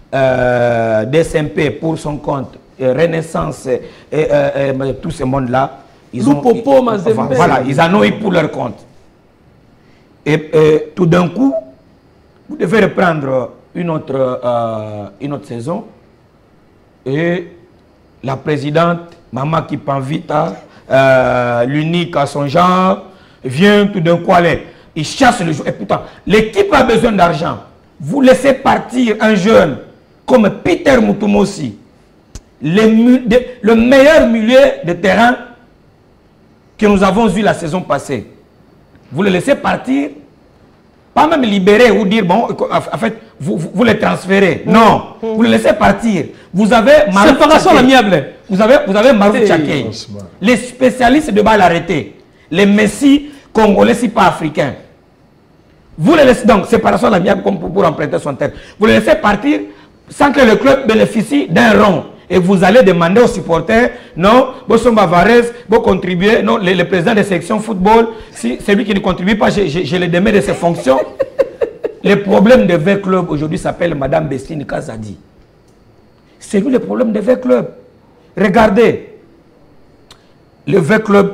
C: euh, D S M P pour son compte, euh, Renaissance, et euh, euh, tout ce monde-là, ils ont,
B: Popo,
C: ils, enfin, voilà, ils en ont eu pour leur compte. Et euh, tout d'un coup, vous devez reprendre une autre, euh, une autre saison et la présidente, Mama Kipanvita, euh, l'unique à son genre, vient tout d'un coup aller. Il chasse le joueur. Et pourtant, l'équipe a besoin d'argent. Vous laissez partir un jeune comme Peter Mutumosi, le, de, le meilleur milieu de terrain que nous avons eu la saison passée. Vous le laissez partir. Pas même libérer ou dire, bon, en fait, vous, vous, vous les transférez. Mmh. Non, mmh. Vous les laissez partir. Vous avez Marou
B: séparation amiable.
C: Vous avez, vous avez Marou Tchakei. Les spécialistes de balle arrêtée. Les Messi congolais, si pas africains. Vous les laissez, donc, séparation amiable comme pour, pour emprunter son terme. Vous les laissez partir sans que le club bénéficie d'un rond. Et vous allez demander aux supporters, non, Bosson Bavarez, vous contribuez, non, le, le président de section football, si celui qui ne contribue pas, je, je, je le démets de ses fonctions. Le problème de V Club aujourd'hui s'appelle Madame Bestine Kazadi. C'est lui le problème de V Club. Regardez, le V Club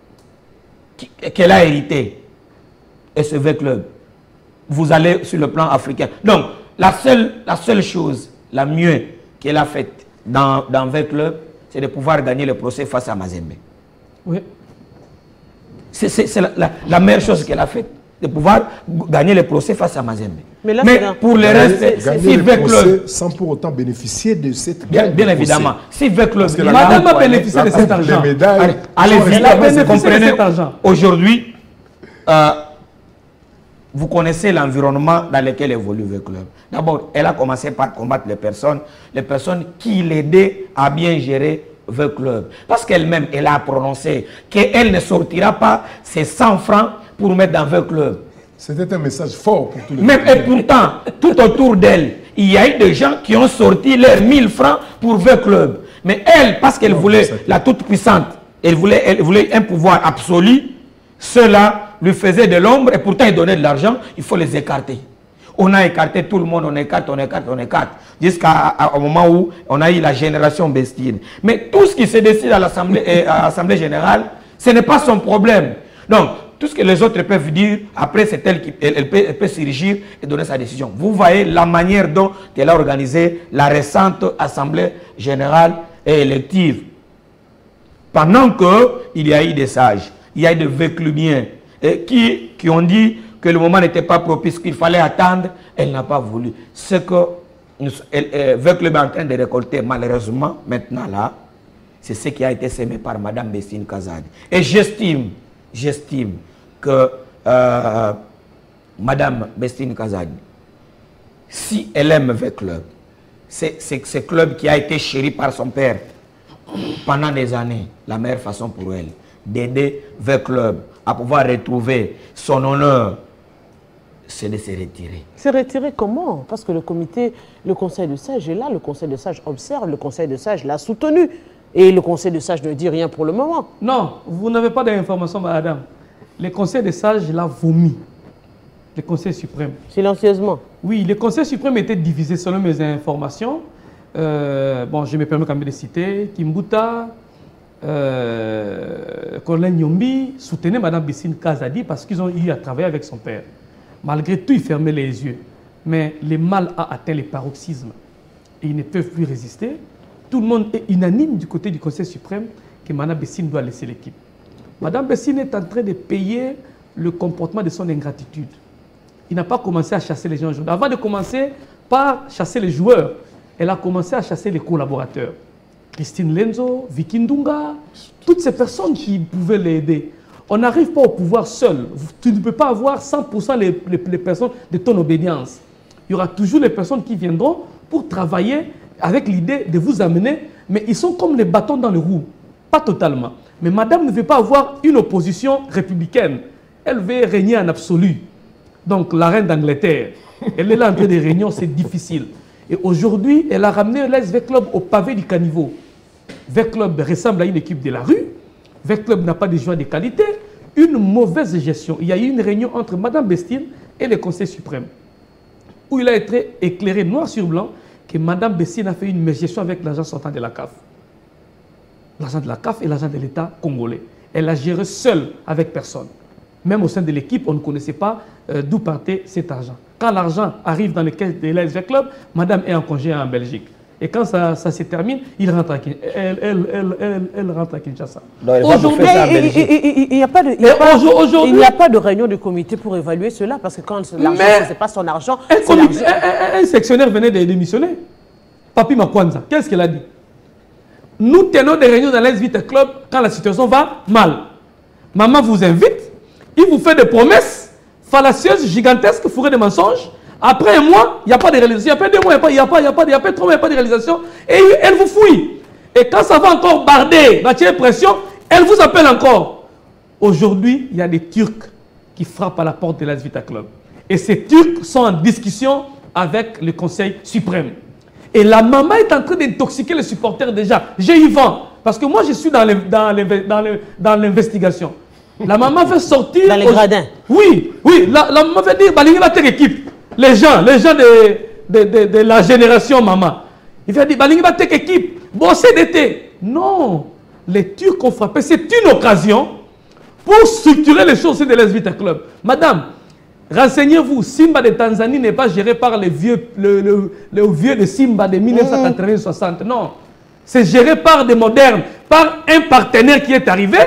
C: qu'elle a hérité, et ce V Club, vous allez sur le plan africain. Donc, la seule, la seule chose, la mieux qu'elle a faite, dans, dans vingt clubs, c'est de pouvoir gagner le procès face à Mazembe.
B: Oui.
C: C'est la, la, la meilleure chose qu'elle a faite. de pouvoir gagner le procès face à Mazembe.
A: Mais, là,
C: Mais pour le reste,
D: gagner le procès sans pour autant bénéficier de cette
C: bien, bien évidemment. Si veut club,
B: madame a bénéficié de cet argent.
C: Allez-y,
B: elle a bénéficié de cet argent.
C: Aujourd'hui, euh, vous connaissez l'environnement dans lequel évolue le club. D'abord, elle a commencé par combattre les personnes, les personnes qui l'aidaient à bien gérer le club. Parce qu'elle-même, elle a prononcé qu'elle ne sortira pas ses cent francs pour mettre dans le club.
D: C'était un message fort pour tous les
C: Même et pourtant, tout autour d'elle, il y a eu des gens qui ont sorti leurs mille francs pour le club. Mais elle, parce qu'elle voulait la toute-puissante, elle voulait, elle voulait un pouvoir absolu, cela lui faisait de l'ombre et pourtant il donnait de l'argent, il faut les écarter. On a écarté tout le monde, on écarte, on écarte, on écarte, jusqu'à au moment où on a eu la génération Bastine. Mais tout ce qui se décide à l'Assemblée générale, ce n'est pas son problème. Donc, tout ce que les autres peuvent dire, après c'est elle qui elle, elle peut, elle peut s'érigir et donner sa décision. Vous voyez la manière dont elle a organisé la récente Assemblée générale et élective. Pendant qu'il y a eu des sages, il y a eu des véclubiens qui, qui ont dit que le moment n'était pas propice, qu'il fallait attendre, elle n'a pas voulu. Ce que Véclub est en train de récolter, malheureusement, maintenant là, c'est ce qui a été semé par Mme Bessine Kazadi. Et j'estime, j'estime que euh, Mme Bessine Kazadi, si elle aime Véclub, c'est ce club qui a été chéri par son père pendant des années, la meilleure façon pour elle d'aider Véclub à pouvoir retrouver son honneur, c'est de se retirer.
A: Se retirer comment? Parce que le comité, le conseil de sages est là, le conseil de sages observe, le conseil de sages l'a soutenu. Et le conseil de sages ne dit rien pour le moment.
B: Non, vous n'avez pas d'informations, madame. Le conseil de sages l'a vomi. Le conseil suprême.
A: Silencieusement.
B: Oui, le conseil suprême était divisé selon mes informations. Euh, bon, je me permets quand même de citer Kimbuta, euh, Colin Nyombi soutenait Mme Bessine Kazadi parce qu'ils ont eu à travailler avec son père. Malgré tout, ils fermaient les yeux. Mais le mal a atteint les paroxysmes. Et ils ne peuvent plus résister. Tout le monde est unanime du côté du Conseil suprême que Mme Bessine doit laisser l'équipe. Mme Bessine est en train de payer le comportement de son ingratitude. Il n'a pas commencé à chasser les gens aujourd'hui. Avant de commencer par chasser les joueurs, elle a commencé à chasser les collaborateurs. Christine Lenzo, Vicky Ndunga, toutes ces personnes qui pouvaient l'aider. On n'arrive pas au pouvoir seul. Tu ne peux pas avoir cent pour cent les, les, les personnes de ton obédience. Il y aura toujours les personnes qui viendront pour travailler avec l'idée de vous amener, mais ils sont comme les bâtons dans le roue. Pas totalement. Mais madame ne veut pas avoir une opposition républicaine. Elle veut régner en absolu. Donc la reine d'Angleterre, elle est là en train de réunions, c'est difficile. Et aujourd'hui, elle a ramené l'A S V Club au pavé du caniveau. V Club ressemble à une équipe de la rue. V Club n'a pas de joueurs de qualité. Une mauvaise gestion. Il y a eu une réunion entre Mme Bessine et le Conseil suprême, où il a été éclairé noir sur blanc que Mme Bessine a fait une mégestion avec l'agent sortant de la C A F. L'agent de la C A F et l'agent de l'État congolais. Elle a géré seule avec personne. Même au sein de l'équipe, on ne connaissait pas euh, d'où partait cet argent. Quand l'argent arrive dans les caisses de l'A S V Club, madame est en congé en Belgique. Et quand ça, ça se termine, il rentre à, elle, elle, elle, elle, elle rentre à Kinshasa.
A: Aujourd'hui, il n'y a pas de, il y a pas, il n'y a pas de réunion du comité pour évaluer cela, parce que quand l'argent, ce n'est pas son argent,
B: un, comité, un, un, un sectionnaire venait de démissionner. Papi Makwanza, qu'est-ce qu'il a dit? Nous tenons des réunions dans l'A S V Club quand la situation va mal. Maman vous invite, il vous fait des promesses fallacieuses, gigantesques, fourrées de mensonges. Après un mois, il n'y a pas de réalisation. Après deux mois, il n'y a pas, il n'y a pas, il n'y a pas, trois mois, il n'y a pas de réalisation. Et elle vous fouille. Et quand ça va encore barder, tirer pression, elle vous appelle encore. Aujourd'hui, il y a des Turcs qui frappent à la porte de l'A S V Club. Et ces Turcs sont en discussion avec le Conseil suprême. Et la maman est en train d'intoxiquer les supporters déjà. J'ai eu vent. Parce que moi, je suis dans l'investigation. La maman veut sortir...
A: Dans les gradins.
B: Oui, oui. La, la maman veut dire, balingi va ter équipe. Les gens, les gens de, de, de, de la génération maman. Il veut dire, balingi va ter équipe. Bosser d'été. Non. Les Turcs ont frappé. C'est une occasion pour structurer les choses de l'A S V Club. Madame, renseignez-vous, Simba de Tanzanie n'est pas géré par les vieux, le, le, le vieux de Simba de mille neuf cent quatre-vingt soixante. Non. C'est géré par des modernes, par un partenaire qui est arrivé.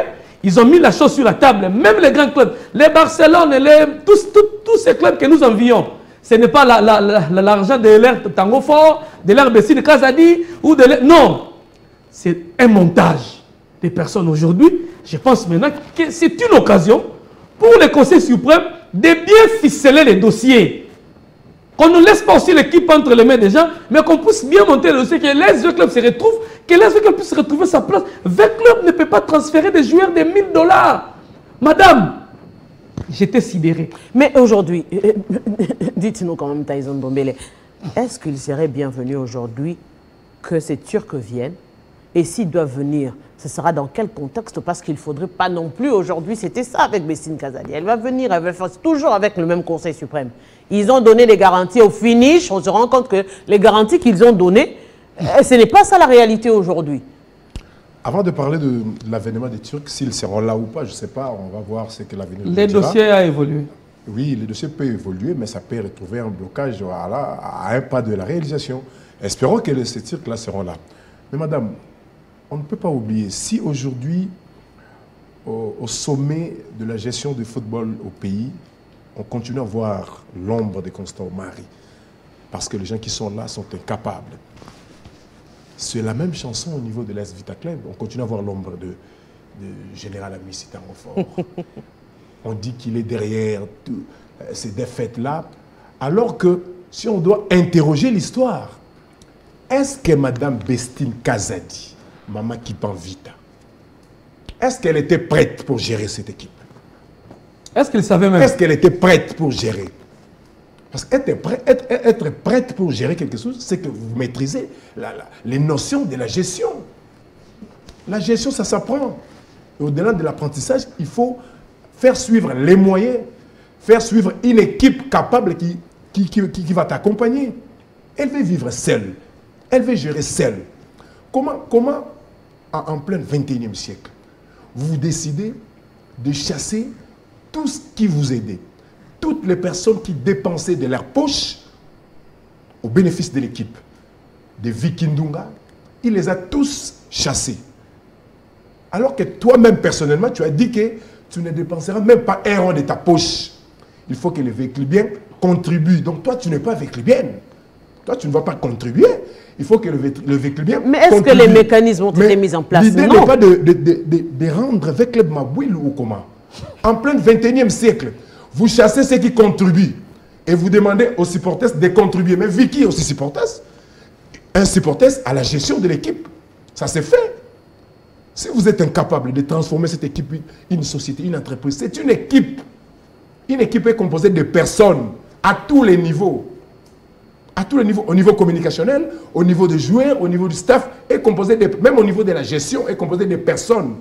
B: Ils ont mis la chose sur la table. Même les grands clubs, les Barcelone, les, tous, tous, tous ces clubs que nous envions. Ce n'est pas l'argent la, la, la, de l'air Tango Fort, de l'air Bessine Kazadi ou de l'air... Non, c'est un montage des personnes aujourd'hui. Je pense maintenant que c'est une occasion pour le Conseil suprême de bien ficeler les dossiers. Qu'on ne laisse pas aussi l'équipe entre les mains des gens, mais qu'on puisse bien monter le dossier, que les deux clubs se retrouvent, que les deux clubs puissent retrouver sa place. vingt clubs ne peuvent pas transférer des joueurs de mille dollars. Madame, j'étais sidéré.
A: Mais aujourd'hui, dites-nous quand même, Tyson Dombele, est-ce qu'il serait bienvenu aujourd'hui que ces Turcs viennent? Et s'ils doivent venir, ce sera dans quel contexte? Parce qu'il ne faudrait pas non plus, aujourd'hui, c'était ça avec Bessine Kazadi. Elle va venir, elle va faire toujours avec le même Conseil suprême. Ils ont donné des garanties au finish, on se rend compte que les garanties qu'ils ont données, ce n'est pas ça la réalité aujourd'hui.
D: Avant de parler de, de l'avènement des Turcs, s'ils seront là ou pas, je ne sais pas, on va voir ce que l'avenir
B: Les dossiers ont évolué.
D: Oui, les dossiers peuvent évoluer, mais ça peut retrouver un blocage voilà, à un pas de la réalisation. Espérons que ces Turcs-là seront là. Mais madame, on ne peut pas oublier, si aujourd'hui, au, au sommet de la gestion du football au pays, on continue à voir l'ombre de Constant Mari, parce que les gens qui sont là sont incapables. C'est la même chanson au niveau de l'A S Vita Club. On continue à voir l'ombre de, de Général Amissi Tango Fort. On dit qu'il est derrière tout, euh, ces défaites-là, alors que si on doit interroger l'histoire, est-ce que Madame Bestine Kazadi, Maman Kipanvita, est-ce qu'elle était prête pour gérer cette équipe?
B: Est-ce qu'elle savait même?
D: Est-ce qu'elle était prête pour gérer? Parce qu'être prêt, être, être prête pour gérer quelque chose, c'est que vous maîtrisez la, la, les notions de la gestion. La gestion, ça s'apprend. Au-delà de l'apprentissage, il faut faire suivre les moyens, faire suivre une équipe capable qui, qui, qui, qui, qui va t'accompagner. Elle veut vivre seule. Elle veut gérer seule. Comment, comment en, en plein vingt et unième siècle, vous décidez de chasser tout ce qui vous aidait, toutes les personnes qui dépensaient de leur poche au bénéfice de l'équipe, de Vikindunga, il les a tous chassés. Alors que toi-même, personnellement, tu as dit que tu ne dépenseras même pas un rond de ta poche. Il faut que le véhicule bien contribue. Donc toi, tu n'es pas véhicule bien. Toi, tu ne vas pas contribuer. Il faut que le, le véhicule bien
A: Mais est-ce que les mécanismes ont été mis en place?
D: L'idée n'est pas de, de, de, de, de rendre avec le Mabouil ou comment. En plein vingt et unième siècle, vous chassez ceux qui contribuent et vous demandez aux supporters de contribuer. Mais Vicky est aussi supporters. Un supporter à la gestion de l'équipe. Ça s'est fait. Si vous êtes incapable de transformer cette équipe, une société, une entreprise, c'est une équipe. Une équipe est composée de personnes à tous les niveaux. À tous les niveaux. Au niveau communicationnel, au niveau des joueurs, au niveau du staff, est composée de, même au niveau de la gestion, est composée de personnes.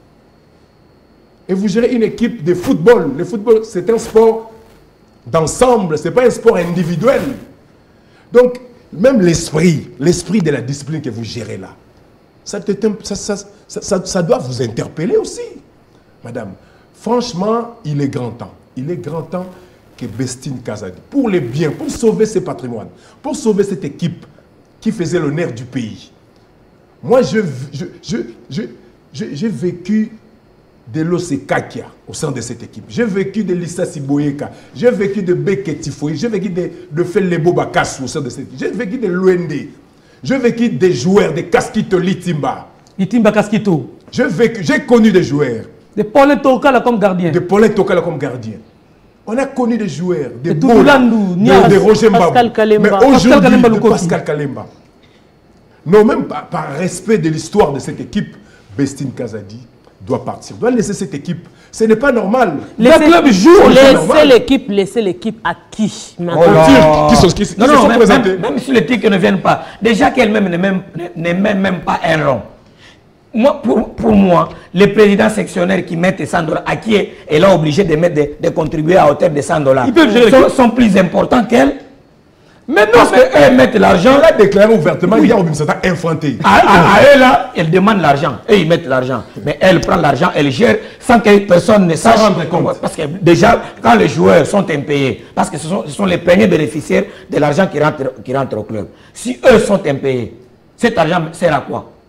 D: Et vous gérez une équipe de football. Le football, c'est un sport d'ensemble, ce n'est pas un sport individuel. Donc, même l'esprit, l'esprit de la discipline que vous gérez là, ça, ça, ça, ça, ça, ça doit vous interpeller aussi, madame. Franchement, il est grand temps. Il est grand temps que Bestine Kazadi, pour le bien, pour sauver ses patrimoines, pour sauver cette équipe qui faisait l'honneur du pays. Moi, je, je, je, je, je, j'ai vécu de l'Osekakia au sein de cette équipe. J'ai vécu de Lissa Siboyeka. J'ai vécu de Beke Tifoui. J'ai vécu de, de Fellebo Bakassou au sein de cette équipe. J'ai vécu de l'O N D. J'ai vécu des joueurs de Kaskito Litimba.
B: Litimba Kaskito.
D: J'ai vécu, j'ai connu des joueurs.
B: De Paulin Tokala comme gardien.
D: De Paulin Tokala comme gardien. On a connu des joueurs. De
B: Toulandou,
D: de, de Roger
A: Pascal Kalemba.
D: Mais aujourd'hui, de Pascal Kalemba. Non, même par, par respect de l'histoire de cette équipe, Bestine Kazadi doit partir, doit laisser cette équipe. Ce n'est pas normal.
A: Laissez, club joue, laissez l'équipe, laissez l'équipe à qui
D: oh là. Qui sont, qui, qui
F: non,
D: se
F: non,
D: sont
F: même,
D: présentés.
F: Même, même si les tirs ne viennent pas, déjà qu'elle-même ne même, ne même, même pas un rond. Moi, pour, pour moi, les présidents sectionnaires qui mettent cent dollars, à qui elle est obligée de, mettre, de, de contribuer à hauteur de cent dollars, sont, sont plus importants qu'elle. Mais non, parce qu'elles mettent l'argent.
D: Elle a déclaré ouvertement, oui. Il y a Obimsata infanté.
F: À, à, à eux là, elle demande l'argent. Eux, ils mettent l'argent. Mais elle prend l'argent, elle gère sans que personne ne sache.
D: rendre compte.
F: Parce que déjà, quand les joueurs sont impayés, parce que ce sont, ce sont les premiers bénéficiaires de l'argent qui rentre, qui rentre au club. Si eux sont impayés, cet argent sert à quoi?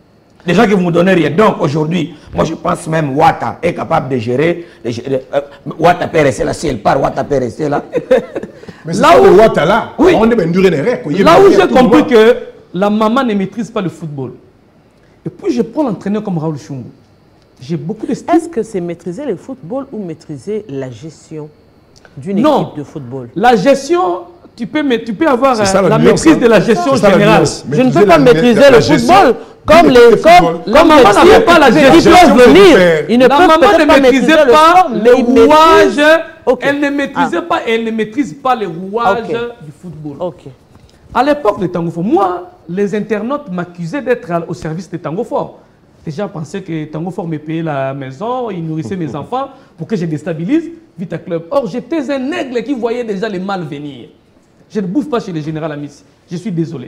F: Déjà que vous ne me donnez rien. Donc aujourd'hui, moi je pense même Ouattara est capable de gérer. De gérer euh, Ouattara peut rester là, si elle part, Ouattara peut rester là.
D: Mais c'est là où Ouattara là,
B: oui.
D: on est bien
B: là où j'ai compris que la maman ne maîtrise pas le football. Et puis je prends l'entraîneur comme Raoul Chungu. J'ai beaucoup d'estime.
A: Est-ce que c'est maîtriser le football ou maîtriser la gestion d'une équipe de football?
B: La gestion, tu peux, tu peux avoir
D: ça,
B: la,
D: la
B: maîtrise
D: hein.
B: de la gestion générale.
A: Je ne peux pas maîtriser le football comme les comme
B: la maman n'avait pas la gestion.
A: Ils peuvent venir. Ils ne
B: la maman ne maîtrisait pas le rouage.
A: Okay.
B: Elle ne maîtrisait ah. pas. Elle ne maîtrise pas les rouages okay. du football.
A: Okay.
B: À l'époque de Tango Fort, moi, les internautes m'accusaient d'être au service de Tango Fort. Déjà, je pensais que Tango Fort me payait la maison, il nourrissait mes enfants pour que je déstabilise Vita Club. Or, j'étais un aigle qui voyait déjà les mal venir. Je ne bouffe pas chez le général Amici. Je suis désolé.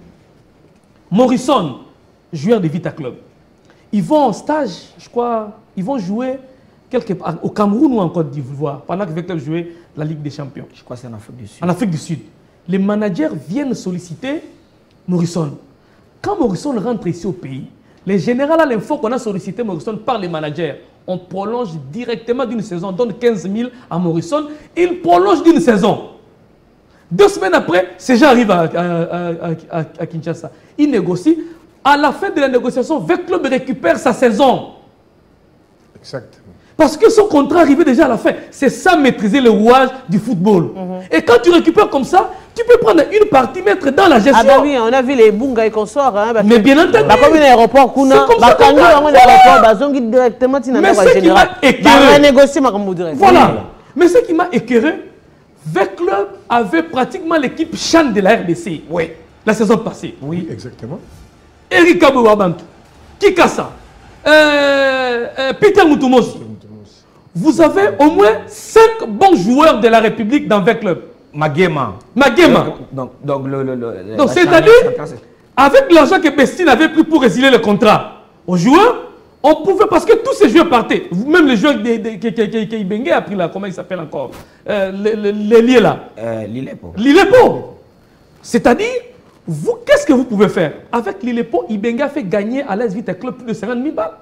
B: Morrison, joueur de Vita Club. Ils vont en stage, je crois, ils vont jouer quelque part au Cameroun ou en Côte d'Ivoire, pendant que Vita Club jouait la Ligue des Champions.
F: Je crois que c'est en Afrique du Sud.
B: En Afrique du Sud. Les managers viennent solliciter Morrison. Quand Morrison rentre ici au pays, les généraux à l'info qu'on a sollicité Morrison par les managers, on prolonge directement d'une saison, on donne quinze mille à Morrison, il prolonge d'une saison. Deux semaines après, ces gens arrivent à, à, à, à, à Kinshasa. Ils négocient. À la fin de la négociation, Vita Club récupère sa saison.
D: Exact.
B: Parce que son contrat arrivait déjà à la fin. C'est ça, maîtriser le rouage du football. Mm-hmm. Et quand tu récupères comme ça, tu peux prendre une partie, mettre dans la gestion.
A: Ah bah oui, on a vu les Bunga et consorts. Hein,
B: mais bien entendu.
A: Bah comme l'aéroport, Kuna, bah quand on est à l'aéroport, bah zongi directement, tu n'as pas
B: ce qui m'a écœuré.
A: Négocier ma comme direct.
B: Voilà. Mais ce qui m'a écœuré, Vita Club avait pratiquement l'équipe Chan de la R D C.
F: Oui.
B: La saison passée.
D: Oui, exactement.
B: Eric Kabouabantou, Kikasa, euh, euh, Peter Moutumosi. Vous avez au moins cinq bons joueurs de la République dans Vita Club.
F: Magema.
B: Magema.
F: Donc, donc, le, le, le,
B: donc c'est-à-dire, avec l'argent que Bestine avait pris pour résilier le contrat aux joueurs, on pouvait, parce que tous ces joueurs partaient, même les joueurs que Ibenge a pris là, comment il s'appelle encore, euh, les, les liés là.
F: Euh, Lilepo.
B: Lilepo. C'est-à-dire, vous, qu'est-ce que vous pouvez faire? Avec Lilepo, Ibenge a fait gagner à l'A S Vita Club plus de cinquante mille balles.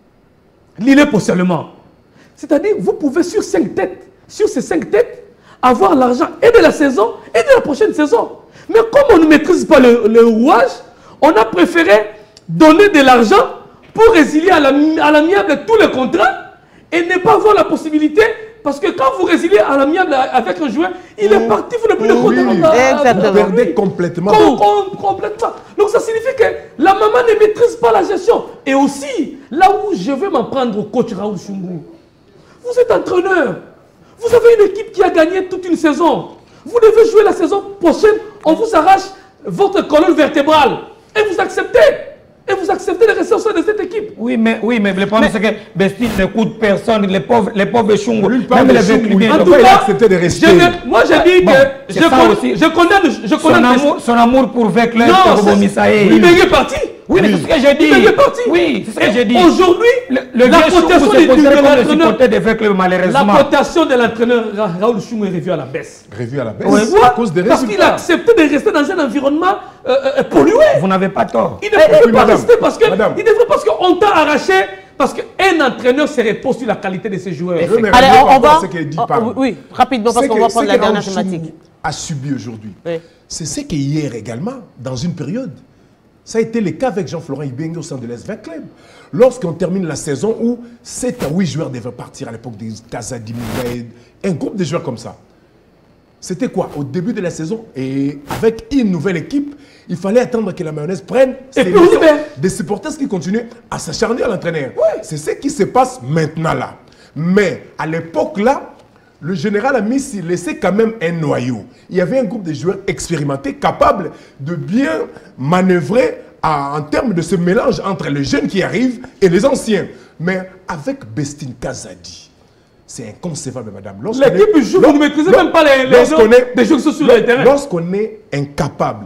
B: Lilepo seulement. C'est-à-dire, vous pouvez sur cinq têtes, sur ces cinq têtes, avoir l'argent et de la saison et de la prochaine saison. Mais comme on ne maîtrise pas le, le rouage, on a préféré donner de l'argent pour résilier à l'amiable tous les contrats et ne pas avoir la possibilité, parce que quand vous résiliez à l'amiable avec un joueur, il mmh. est parti, vous n'avez plus
D: oui,
B: le
D: contrat.
A: Exactement.
D: Vous perdez complètement.
B: Com com complètement. Donc ça signifie que la maman ne maîtrise pas la gestion. Et aussi, là où je vais m'en prendre au coach Raoul Chungu, vous êtes entraîneur. Vous avez une équipe qui a gagné toute une saison. Vous devez jouer la saison prochaine. On vous arrache votre colonne vertébrale. Et vous acceptez. Et vous acceptez les rester au sein de cette équipe.
F: Oui, mais, oui, mais le problème, c'est que Bestine ne coûte personne. Les pauvres, les pauvres Chungu.
D: Même les Chungu, en tout cas, il a accepté de rester.
B: Je, moi, j'ai dit bon, que je, con, aussi. je connais, je connais
F: son, amour, son amour pour Vita Club.
B: Non, il est parti.
F: Oui, mais c'est ce que j'ai dit.
B: Il est parti.
F: Oui, c'est ce que j'ai dit.
B: Aujourd'hui,
F: le,
B: la cotation de l'entraîneur,
F: de Vita Club, malheureusement.
B: La cotation de l'entraîneur Raoul Chungu est revue à la baisse.
D: Revue à la baisse.
B: Oui,
D: à cause des
B: parce qu'il a accepté de rester dans un environnement euh, euh, pollué.
F: Vous n'avez pas tort.
B: Il ne peut oui, pas madame, rester parce que madame. il devrait parce qu'on t'a arraché. Parce qu'un entraîneur se repose sur la qualité de ses joueurs.
D: Oui,
A: allez, on, on va.
D: Dit
A: oh, oui, rapidement parce qu'on va prendre la dernière thématique.
D: A subi aujourd'hui.
A: Oui.
D: C'est ce qu'hier également, dans une période. Ça a été le cas avec Jean-Florent Ibenge au sein de l'A S Vita Club. Lorsqu'on termine la saison où sept à huit joueurs devaient partir à l'époque des Kazadi, un groupe de joueurs comme ça. C'était quoi? Au début de la saison, et avec une nouvelle équipe, il fallait attendre que la mayonnaise prenne
B: et puis
D: des supporters qui continuent à s'acharner à l'entraîneur. Ouais. C'est ce qui se passe maintenant là. Mais à l'époque là, le général Amici laissait quand même un noyau. Il y avait un groupe de joueurs expérimentés, capables de bien manœuvrer à, en termes de ce mélange entre les jeunes qui arrivent et les anciens. Mais avec Bestine Kazadi, c'est inconcevable, madame.
B: L'équipe joue, vous ne maîtrisez même pas les, les gens des jeux sur le terrain.
D: Lorsqu'on est incapable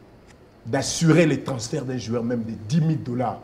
D: d'assurer les transferts d'un joueur, même de dix mille dollars,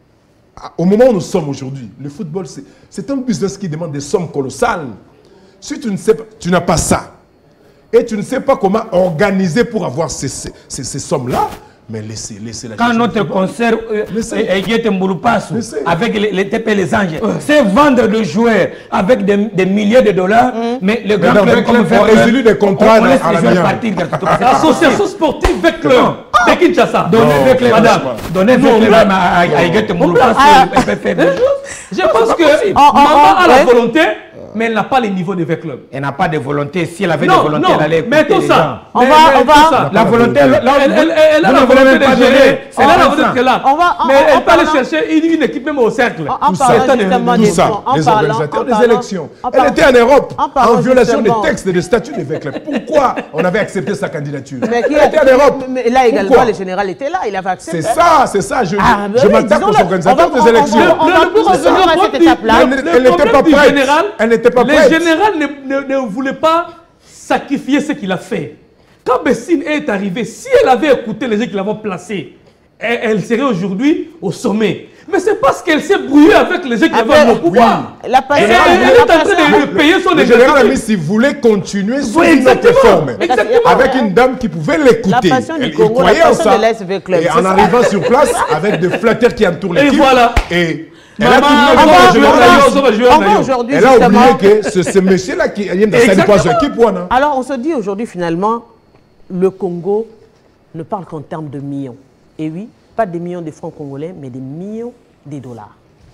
D: au moment où nous sommes aujourd'hui, le football, c'est un business qui demande des sommes colossales. Si tu ne sais pas, tu n'as pas ça, et tu ne sais pas comment organiser pour avoir ces, ces, ces, ces sommes-là, Mais laissez, laissez la
F: Quand
D: gestion
F: notre
D: du football.
F: concert euh,
D: Laissez.
F: Aiguette Mbouloupassou,
D: Laissez.
F: avec les, les T P Les Anges, c'est vendre de joueurs avec des, des milliers de dollars, mais le grand
D: dans
F: club
D: vingt
F: comme
D: clubs, on
F: Vecleur,
D: résolu des contrats
F: on, on laisse
D: à
F: les
D: la
F: joueurs
D: mienne.
F: partir. parce que c'est pas
B: L'association
F: possible.
B: sportive Vecleur de Kinshasa.
F: Donnez
D: Non,
F: Vecleur,
B: madame.
F: Donnez
B: Non,
F: Vecleur
B: mais-
F: à, à, à Aiguette Mbouloupassou, elle peut faire des choses.
B: Je pense que
F: possible.
A: Oh, oh,
B: maman
A: oh,
B: a la
A: ouais.
B: volonté, mais elle n'a pas les niveaux de Vecleur.
F: Elle n'a pas de volonté. Si elle avait
B: Non,
F: de volonté,
B: non,
F: elle allait écouter
B: mais tout
F: les
B: ça.
F: gens.
A: On
B: Mais-
A: va-
B: mais
A: on
B: tout
A: va-
B: ça.
F: La volonté, là, là,
B: Elle, elle- elle a
F: vous
B: la
F: ne voulez
B: volonté
F: même pas
B: de gérer.
F: gérer.
B: Elle a la
F: cent pour
B: volonté
F: cent.
B: d'être là.
A: On va- en-
B: Mais
A: en
B: elle peut aller
A: parlant-
B: chercher une, une équipe même au cercle.
A: En, en
B: Tout ça.
A: parlant
B: C'est un-
A: justement
D: Tout
A: des
D: ça,
A: fonds, en
D: les
A: parlant-
D: organisateurs
A: en
D: des
A: parlant-
D: élections.
A: en
D: Elle
A: parlant-
D: était en Europe,
A: en parlant
D: en violation
A: justement-
D: des textes et des statuts des Vecleurs. Pourquoi on avait accepté sa candidature?
A: Mais qui
D: Elle était en Europe.
A: mais là également,
D: Pourquoi?
A: le général était là, il avait accepté.
D: C'est ça, c'est ça. Je,
A: Ah, ben
D: je
A: oui,
D: m'attaque
A: disons-le.
D: aux organisateurs
A: On va-
D: des élections.
A: on va- on va
B: Le-
A: plus
B: le-
A: revenir
B: le-
A: à cette
B: le-
A: étape-là.
D: Elle-
B: Le
D: elle n'était
B: problème
D: pas
B: du
D: prête.
B: général,
D: Elle n'était pas
B: le
D: prête.
B: général ne, ne- ne voulait pas sacrifier ce qu'il a fait. Quand Bessine est arrivée, si elle avait écouté les gens qui l'avaient placé, elle, elle serait aujourd'hui au sommet. Mais c'est parce qu'elle s'est brouillée avec les gens qui
A: Avec-
B: avaient le pouvoir.
A: La
B: Et
A: passion,
B: elle,
A: la
B: elle est en train
A: passion.
B: de payer son
D: Le général
B: exécutif.
D: Amis, s'il voulait continuer sous
B: Oui,
D: une autre
B: exactement.
D: forme,
B: Exactement.
D: avec une dame qui pouvait l'écouter.
A: La passion du
D: Elle- il
A: Congo, la
D: croyait en
A: passion
D: ça.
A: de l'A S V Club,
D: Et
A: c'est
D: en
A: ça.
D: arrivant sur place, avec des flatteurs qui entourent l'équipe.
B: voilà.
D: Et elle a
B: Maman,
D: tourné
B: on
D: le
B: va
D: dos au
B: jouer,
D: général
B: on va
D: Amis.
B: jouer, on va jouer,
A: On
B: on va
A: va
B: jouer.
A: aujourd'hui
D: Elle a
A: justement.
D: oublié que c'est ce monsieur-là qui est dans
B: Exactement.
D: cette équipe. Wana.
A: Alors on se dit aujourd'hui finalement, le Congo ne parle qu'en termes de millions. Et oui, pas des millions de francs congolais, mais des millions de dollars.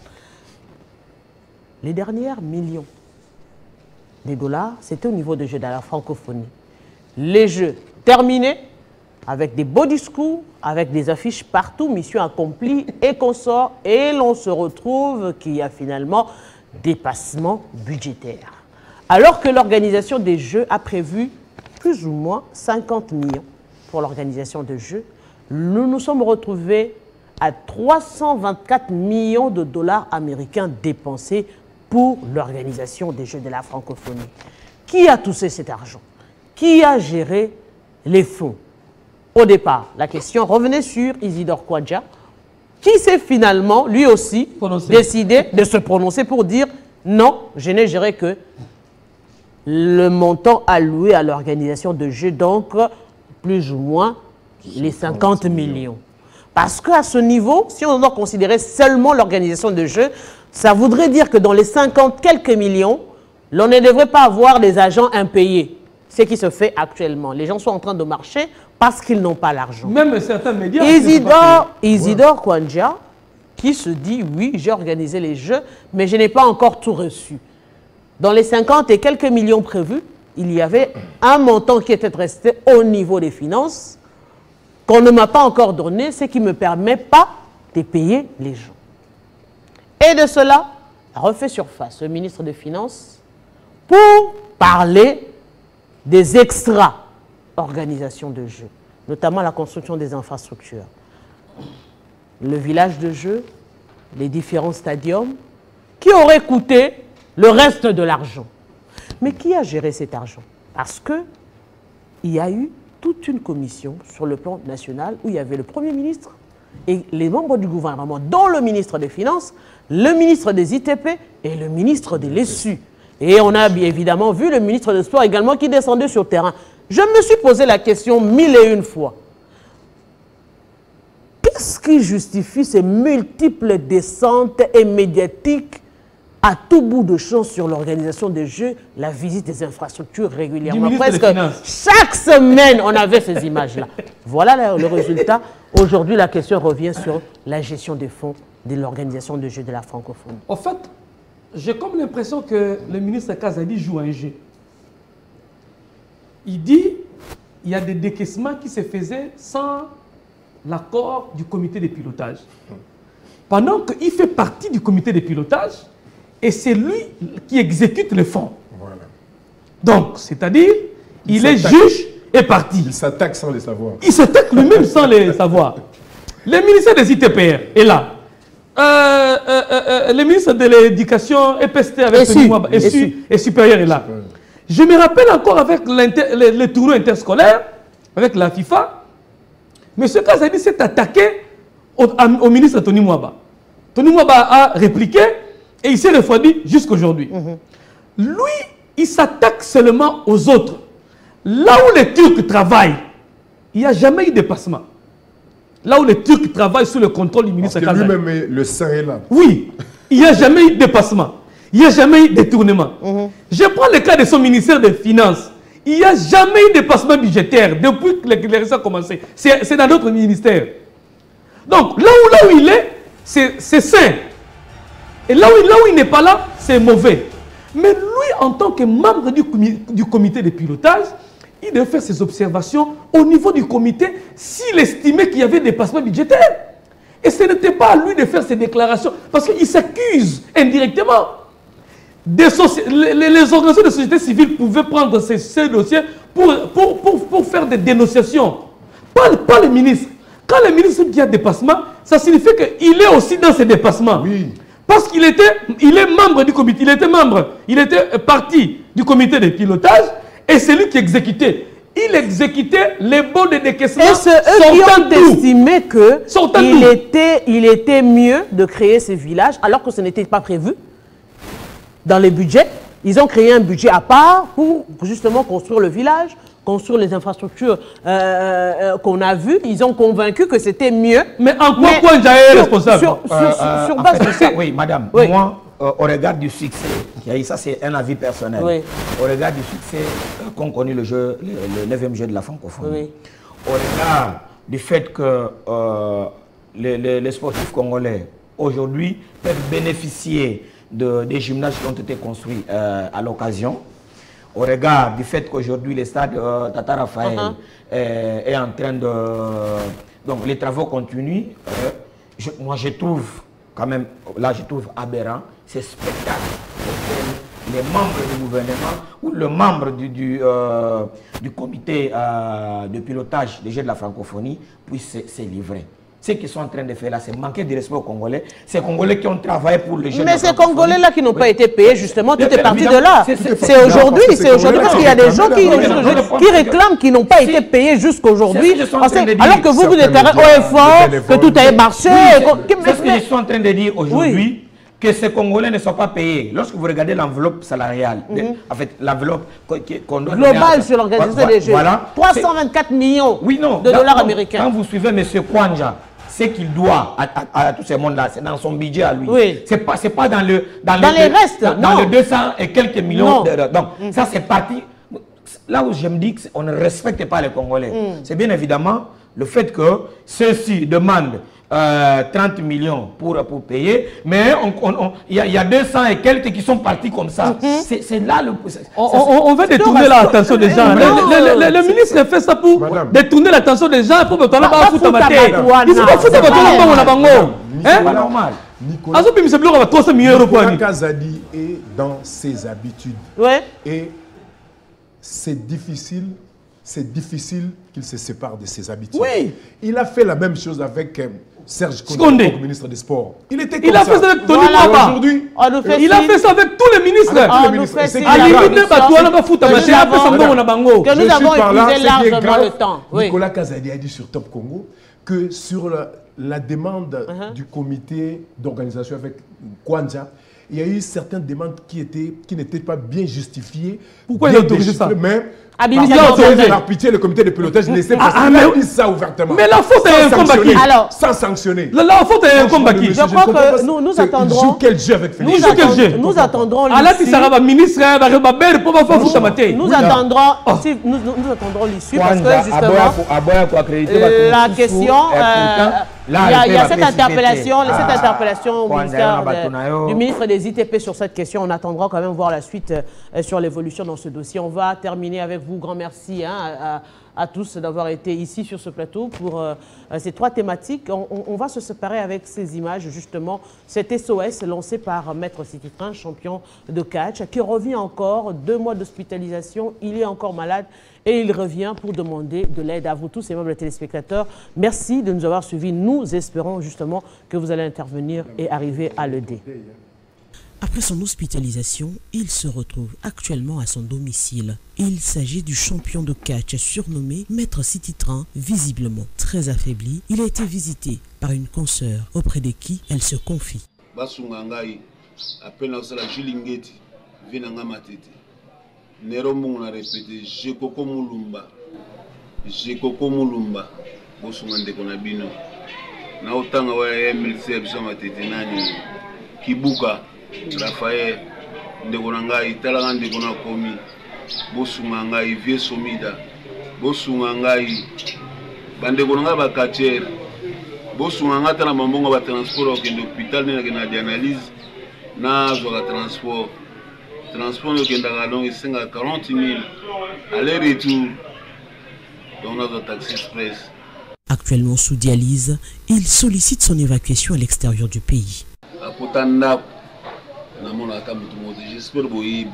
A: Les derniers millions de dollars, c'était au niveau des Jeux de la francophonie. Les Jeux terminés, avec des beaux discours, avec des affiches partout, mission accomplie et qu'on sort, et l'on se retrouve qu'il y a finalement dépassement budgétaire. Alors que l'organisation des Jeux a prévu plus ou moins cinquante millions pour l'organisation des Jeux, nous nous sommes retrouvés à trois cent vingt-quatre millions de dollars américains dépensés pour l'organisation des Jeux de la francophonie. Qui a touché cet argent? Qui a géré les fonds? Au départ, la question revenait sur Isidore Kwadja, qui s'est finalement, lui aussi,
B: Prononcé.
A: décidé de se prononcer pour dire non, je n'ai géré que le montant alloué à l'organisation de Jeux, donc plus ou moins les cinquante millions. Parce qu'à ce niveau, si on doit considérer seulement l'organisation de Jeux, ça voudrait dire que dans les cinquante quelques millions, l'on ne devrait pas avoir des agents impayés. Ce qui se fait actuellement. Les gens sont en train de marcher parce qu'ils n'ont pas l'argent.
B: Même certains médias.
A: Isidore, Isidore Kwadja, qui se dit, oui, j'ai organisé les Jeux, mais je n'ai pas encore tout reçu. Dans les cinquante et quelques millions prévus, il y avait un montant qui était resté au niveau des finances, qu'on ne m'a pas encore donné, ce qui ne me permet pas de payer les gens. Et de cela, a refait surface le ministre des Finances pour parler des extra organisations de jeux, notamment la construction des infrastructures. Le village de jeux, les différents stadiums, qui auraient coûté le reste de l'argent. Mais qui a géré cet argent? Parce qu'il y a eu toute une commission sur le plan national où il y avait le Premier ministre et les membres du gouvernement, dont le ministre des Finances, le ministre des I T P et le ministre de l'E S U. Et on a bien évidemment vu le ministre des Sports également qui descendait sur le terrain. Je me suis posé la question mille et une fois. Qu'est-ce qui justifie ces multiples descentes et médiatiques à tout bout de champ sur l'organisation des Jeux, la visite des infrastructures régulièrement?
B: Du ministre des
A: Presque
B: Finances.
A: chaque semaine, on avait ces images-là. Voilà le, le résultat. Aujourd'hui, la question revient sur la gestion des fonds de l'organisation des Jeux de la francophonie.
B: En fait, j'ai comme l'impression que le ministre Kazadi joue un jeu. Il dit il y a des décaissements qui se faisaient sans l'accord du comité de pilotage. Pendant qu'il fait partie du comité de pilotage, et c'est lui qui exécute les fonds.
D: Voilà.
B: Donc, c'est-à-dire, il,
D: Il
B: est
D: s'attaque.
B: juge et parti.
D: Il s'attaque sans les savoir.
B: Il s'attaque lui-même sans les savoir. Le ministère des I T P R est là. Euh, euh, euh, le ministre de l'Éducation est pesté avec
A: Essu.
B: Tony Mwaba, Essu,
A: Essu.
B: et supérieur est là. Je me rappelle encore avec l'inter- les, les tournois interscolaires, avec la FIFA, M. Kazadi s'est attaqué au, à- au ministre Tony Mwaba. Tony Mwaba a répliqué et il s'est refroidi jusqu'aujourd'hui. Lui, il s'attaque seulement aux autres. Là où les Turcs travaillent, il n'y a jamais eu de dépassement. là où les Turcs travaillent sous le contrôle du ministre
D: Parce que
B: Kazaï.
D: lui-même, le sein est là.
B: Oui, il n'y a jamais eu de dépassement. Il n'y a jamais eu de détournement. Mm-hmm. Je prends le cas de son ministère des Finances. Il n'y a jamais eu de dépassement budgétaire depuis que l'élection a commencé. C'est dans d'autres ministères. Donc, là où, là où il est, c'est sain. Et là où, là où il n'est pas là, c'est mauvais. Mais lui, en tant que membre du, du comité de pilotage, il devait faire ses observations au niveau du comité s'il estimait qu'il y avait des dépassements budgétaires. Et ce n'était pas à lui de faire ces déclarations, parce qu'il s'accuse indirectement. Des les, les organisations de société civile pouvaient prendre ces, ces dossiers pour, pour, pour, pour faire des dénonciations. Pas, pas le ministre. Quand le ministre dit qu'il y a dépassement, ça signifie qu'il est aussi dans ces dépassements. Oui. Parce qu'il était, il est membre du comité, il était membre, il était parti du comité de pilotage et c'est lui qui exécutait. Il exécutait les bons de décaissement.
A: Et c'est eux qui ont estimé qu'il était, il était mieux de créer ce village alors que ce n'était pas prévu dans les budgets. Ils ont créé un budget à part pour justement construire le village, construire les infrastructures euh, euh, qu'on a vues. Ils ont convaincu que c'était mieux.
B: Mais en quoi Kwanja est responsable?
A: Sur, sur, euh, sur, euh, sur base
F: fait,
A: de ça.
F: Oui, madame. Oui. Moi, euh, au regard du succès, ça c'est un avis personnel. Oui. Au regard du succès euh, qu'ont connu le jeu, le, le neuvième jeu de la francophonie. Oui. Au regard du fait que euh, les, les, les sportifs congolais aujourd'hui peuvent bénéficier de, des gymnases qui ont été construits euh, à l'occasion. Au regard du fait qu'aujourd'hui, le stade euh, Tata Raphaël uh-huh. est, est en train de... Donc, les travaux continuent. Euh, je, moi, je trouve, quand même, là, je trouve aberrant ces spectacles auxquels les membres du gouvernement ou le membre du, du, euh, du comité euh, de pilotage des Jeux de la francophonie puissent se, se livrer. Ce qu'ils sont en train de faire là, c'est manquer de respect aux Congolais. Ces Congolais qui ont travaillé pour les jeunes.
A: Mais ces Congolais-là qui n'ont oui. pas été payés, justement, tout est parti de là. C'est aujourd'hui, c'est aujourd'hui parce qu'il y a des gens qui, qui réclament, qui n'ont pas été payés jusqu'aujourd'hui. Alors que vous, vous êtes au effort, que tout a marché.
F: C'est ce que je suis en train de dire aujourd'hui. Que ces Congolais ne sont pas payés. Lorsque vous regardez l'enveloppe salariale, mm-hmm. en fait, l'enveloppe qu'on doit
A: globale sur l'organisation des Jeux, voilà. trois cent vingt-quatre millions oui, non, de dollars donc, américains.
F: Quand vous suivez M. Kwanja, ce qu'il doit à, à, à tous ces mondes-là, c'est dans son budget à lui. Oui. C'est pas, c'est pas dans le
A: dans, dans les, les restes,
F: dans, dans le deux cents et quelques millions. De, donc mm. ça c'est parti. Là où je me dis qu'on ne respecte pas les Congolais, mm. c'est bien évidemment le fait que ceux-ci demandent Euh, trente millions pour, pour payer, mais il y, y a deux cents et quelques qui sont partis comme ça. Mm-hmm. C'est là le...
B: On, on, on veut détourner l'attention des gens. Le, le, le, le, le ministre a fait ça pour Madame. détourner l'attention des gens pour que tu pas foutre ma tête. Il faut pas foutre ma tête. C'est pas normal.
D: Nicolas Kazadi est dans ses habitudes.
A: Ouais.
D: Et c'est difficile, c'est difficile qu'il se sépare de ses habitudes.
A: Oui.
D: Il a fait la même chose avec euh, Serge Konde, ministre des Sports. Il était comme
B: il a
D: ça.
B: fait ça avec Tony Maba. Aujourd'hui, il a fait ça avec tous les ministres.
A: À limiter, que nous avons épuisé largement le temps.
D: Nicolas Kazadi a dit sur Top Congo que sur la, la demande uh-huh. du comité d'organisation avec Kwanja, il y a eu certaines demandes qui étaient qui n'étaient pas bien justifiées.
B: Pourquoi il a autorisé ça?
D: Mais
A: par,
D: par, par pitié, le comité de pilotage laissait passer. Ah,
B: ah,
D: dit ça ouvertement.
B: Mais la faute est un combat qui.
A: Alors,
D: sans sanctionner.
B: La, la faute est un combat qui.
A: Je, je crois que nous, nous attendrons.
D: Joue quel jeu avec Félix?
A: Nous, attend, jeu. nous attendrons.
B: Alors, tu seras ministre, pour pas faire foutre ma tête.
A: Nous attendrons. Nous nous attendrons l'issue parce que justement. La question. Là, il y a, y a cette interpellation, ah, cette interpellation au ministère de, du ministre des I T P sur cette question. On attendra quand même voir la suite euh, sur l'évolution dans ce dossier. On va terminer avec vous. Grand merci hein, à, à tous d'avoir été ici sur ce plateau pour euh, ces trois thématiques. On, on, on va se séparer avec ces images, justement, cet S O S lancé par Maître Sititrin, champion de catch, qui revient encore, deux mois d'hospitalisation, il est encore malade. Et il revient pour demander de l'aide à vous tous, aimables téléspectateurs. Merci de nous avoir suivis. Nous espérons justement que vous allez intervenir et arriver à l'aider.
G: Après son hospitalisation, il se retrouve actuellement à son domicile. Il s'agit du champion de catch surnommé Maître Sititrin, visiblement très affaibli. Il a été visité par une consoeur auprès de qui elle se confie.
H: Nero mungu na répété Jekoko Mulumba Jekoko Mulumba bosunga ndeko na bino na otanga wa M L C biso matete nani Kibuka Raphaël ndeko na ngai talanga ndeko na komi bosunga ngai Vie Somida bosunga ngai bandeko na ngai ba quartier bosunga ngai tala mambongo ba transport okende hôpital ne na dialyse na zo la transport transport okende ga longue cinquante quarante mille aller retour dans notre taxi express.
G: Actuellement sous dialyse, il sollicite son évacuation à l'extérieur du pays.
H: J'espère que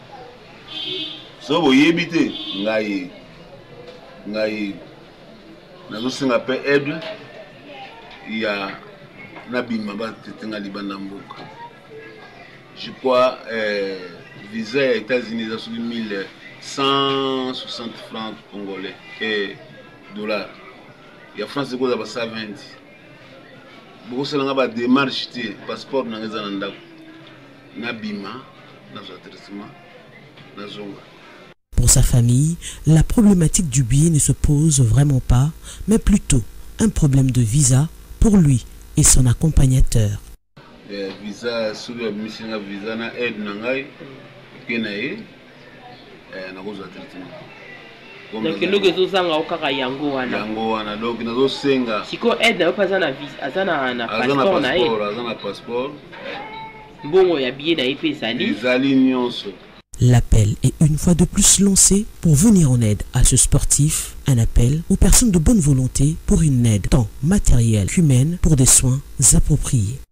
H: so boyebi te ngai ngai nazo singa pe aide ya nabima ba tetenga libanda mboka. Je crois euh, visa aux États-Unis sur mille cent soixante francs congolais et dollars. Il y a France qui a cent vingt. Beaucoup de gens ont des démarches, des passeports, des ndako. Nabima, na traitement, na zonga.
G: Pour sa famille, la problématique du billet ne se pose vraiment pas, mais plutôt un problème de visa pour lui et son accompagnateur.
H: Le visa, si vous avez un visa, na aide nangai, kenaye, na cause de traitement.
I: Donc nous que nous avons encore yango wana.
H: Yango wana donc nazo senga.
I: Siko aide na pas na visa, azana na passeport na
H: aide. Azana passeport.
I: Bongo ya billet na ipe sali.
H: Zali nyonso.
G: L'appel est une fois de plus lancé pour venir en aide à ce sportif, un appel aux personnes de bonne volonté pour une aide tant matérielle qu'humaine pour des soins appropriés.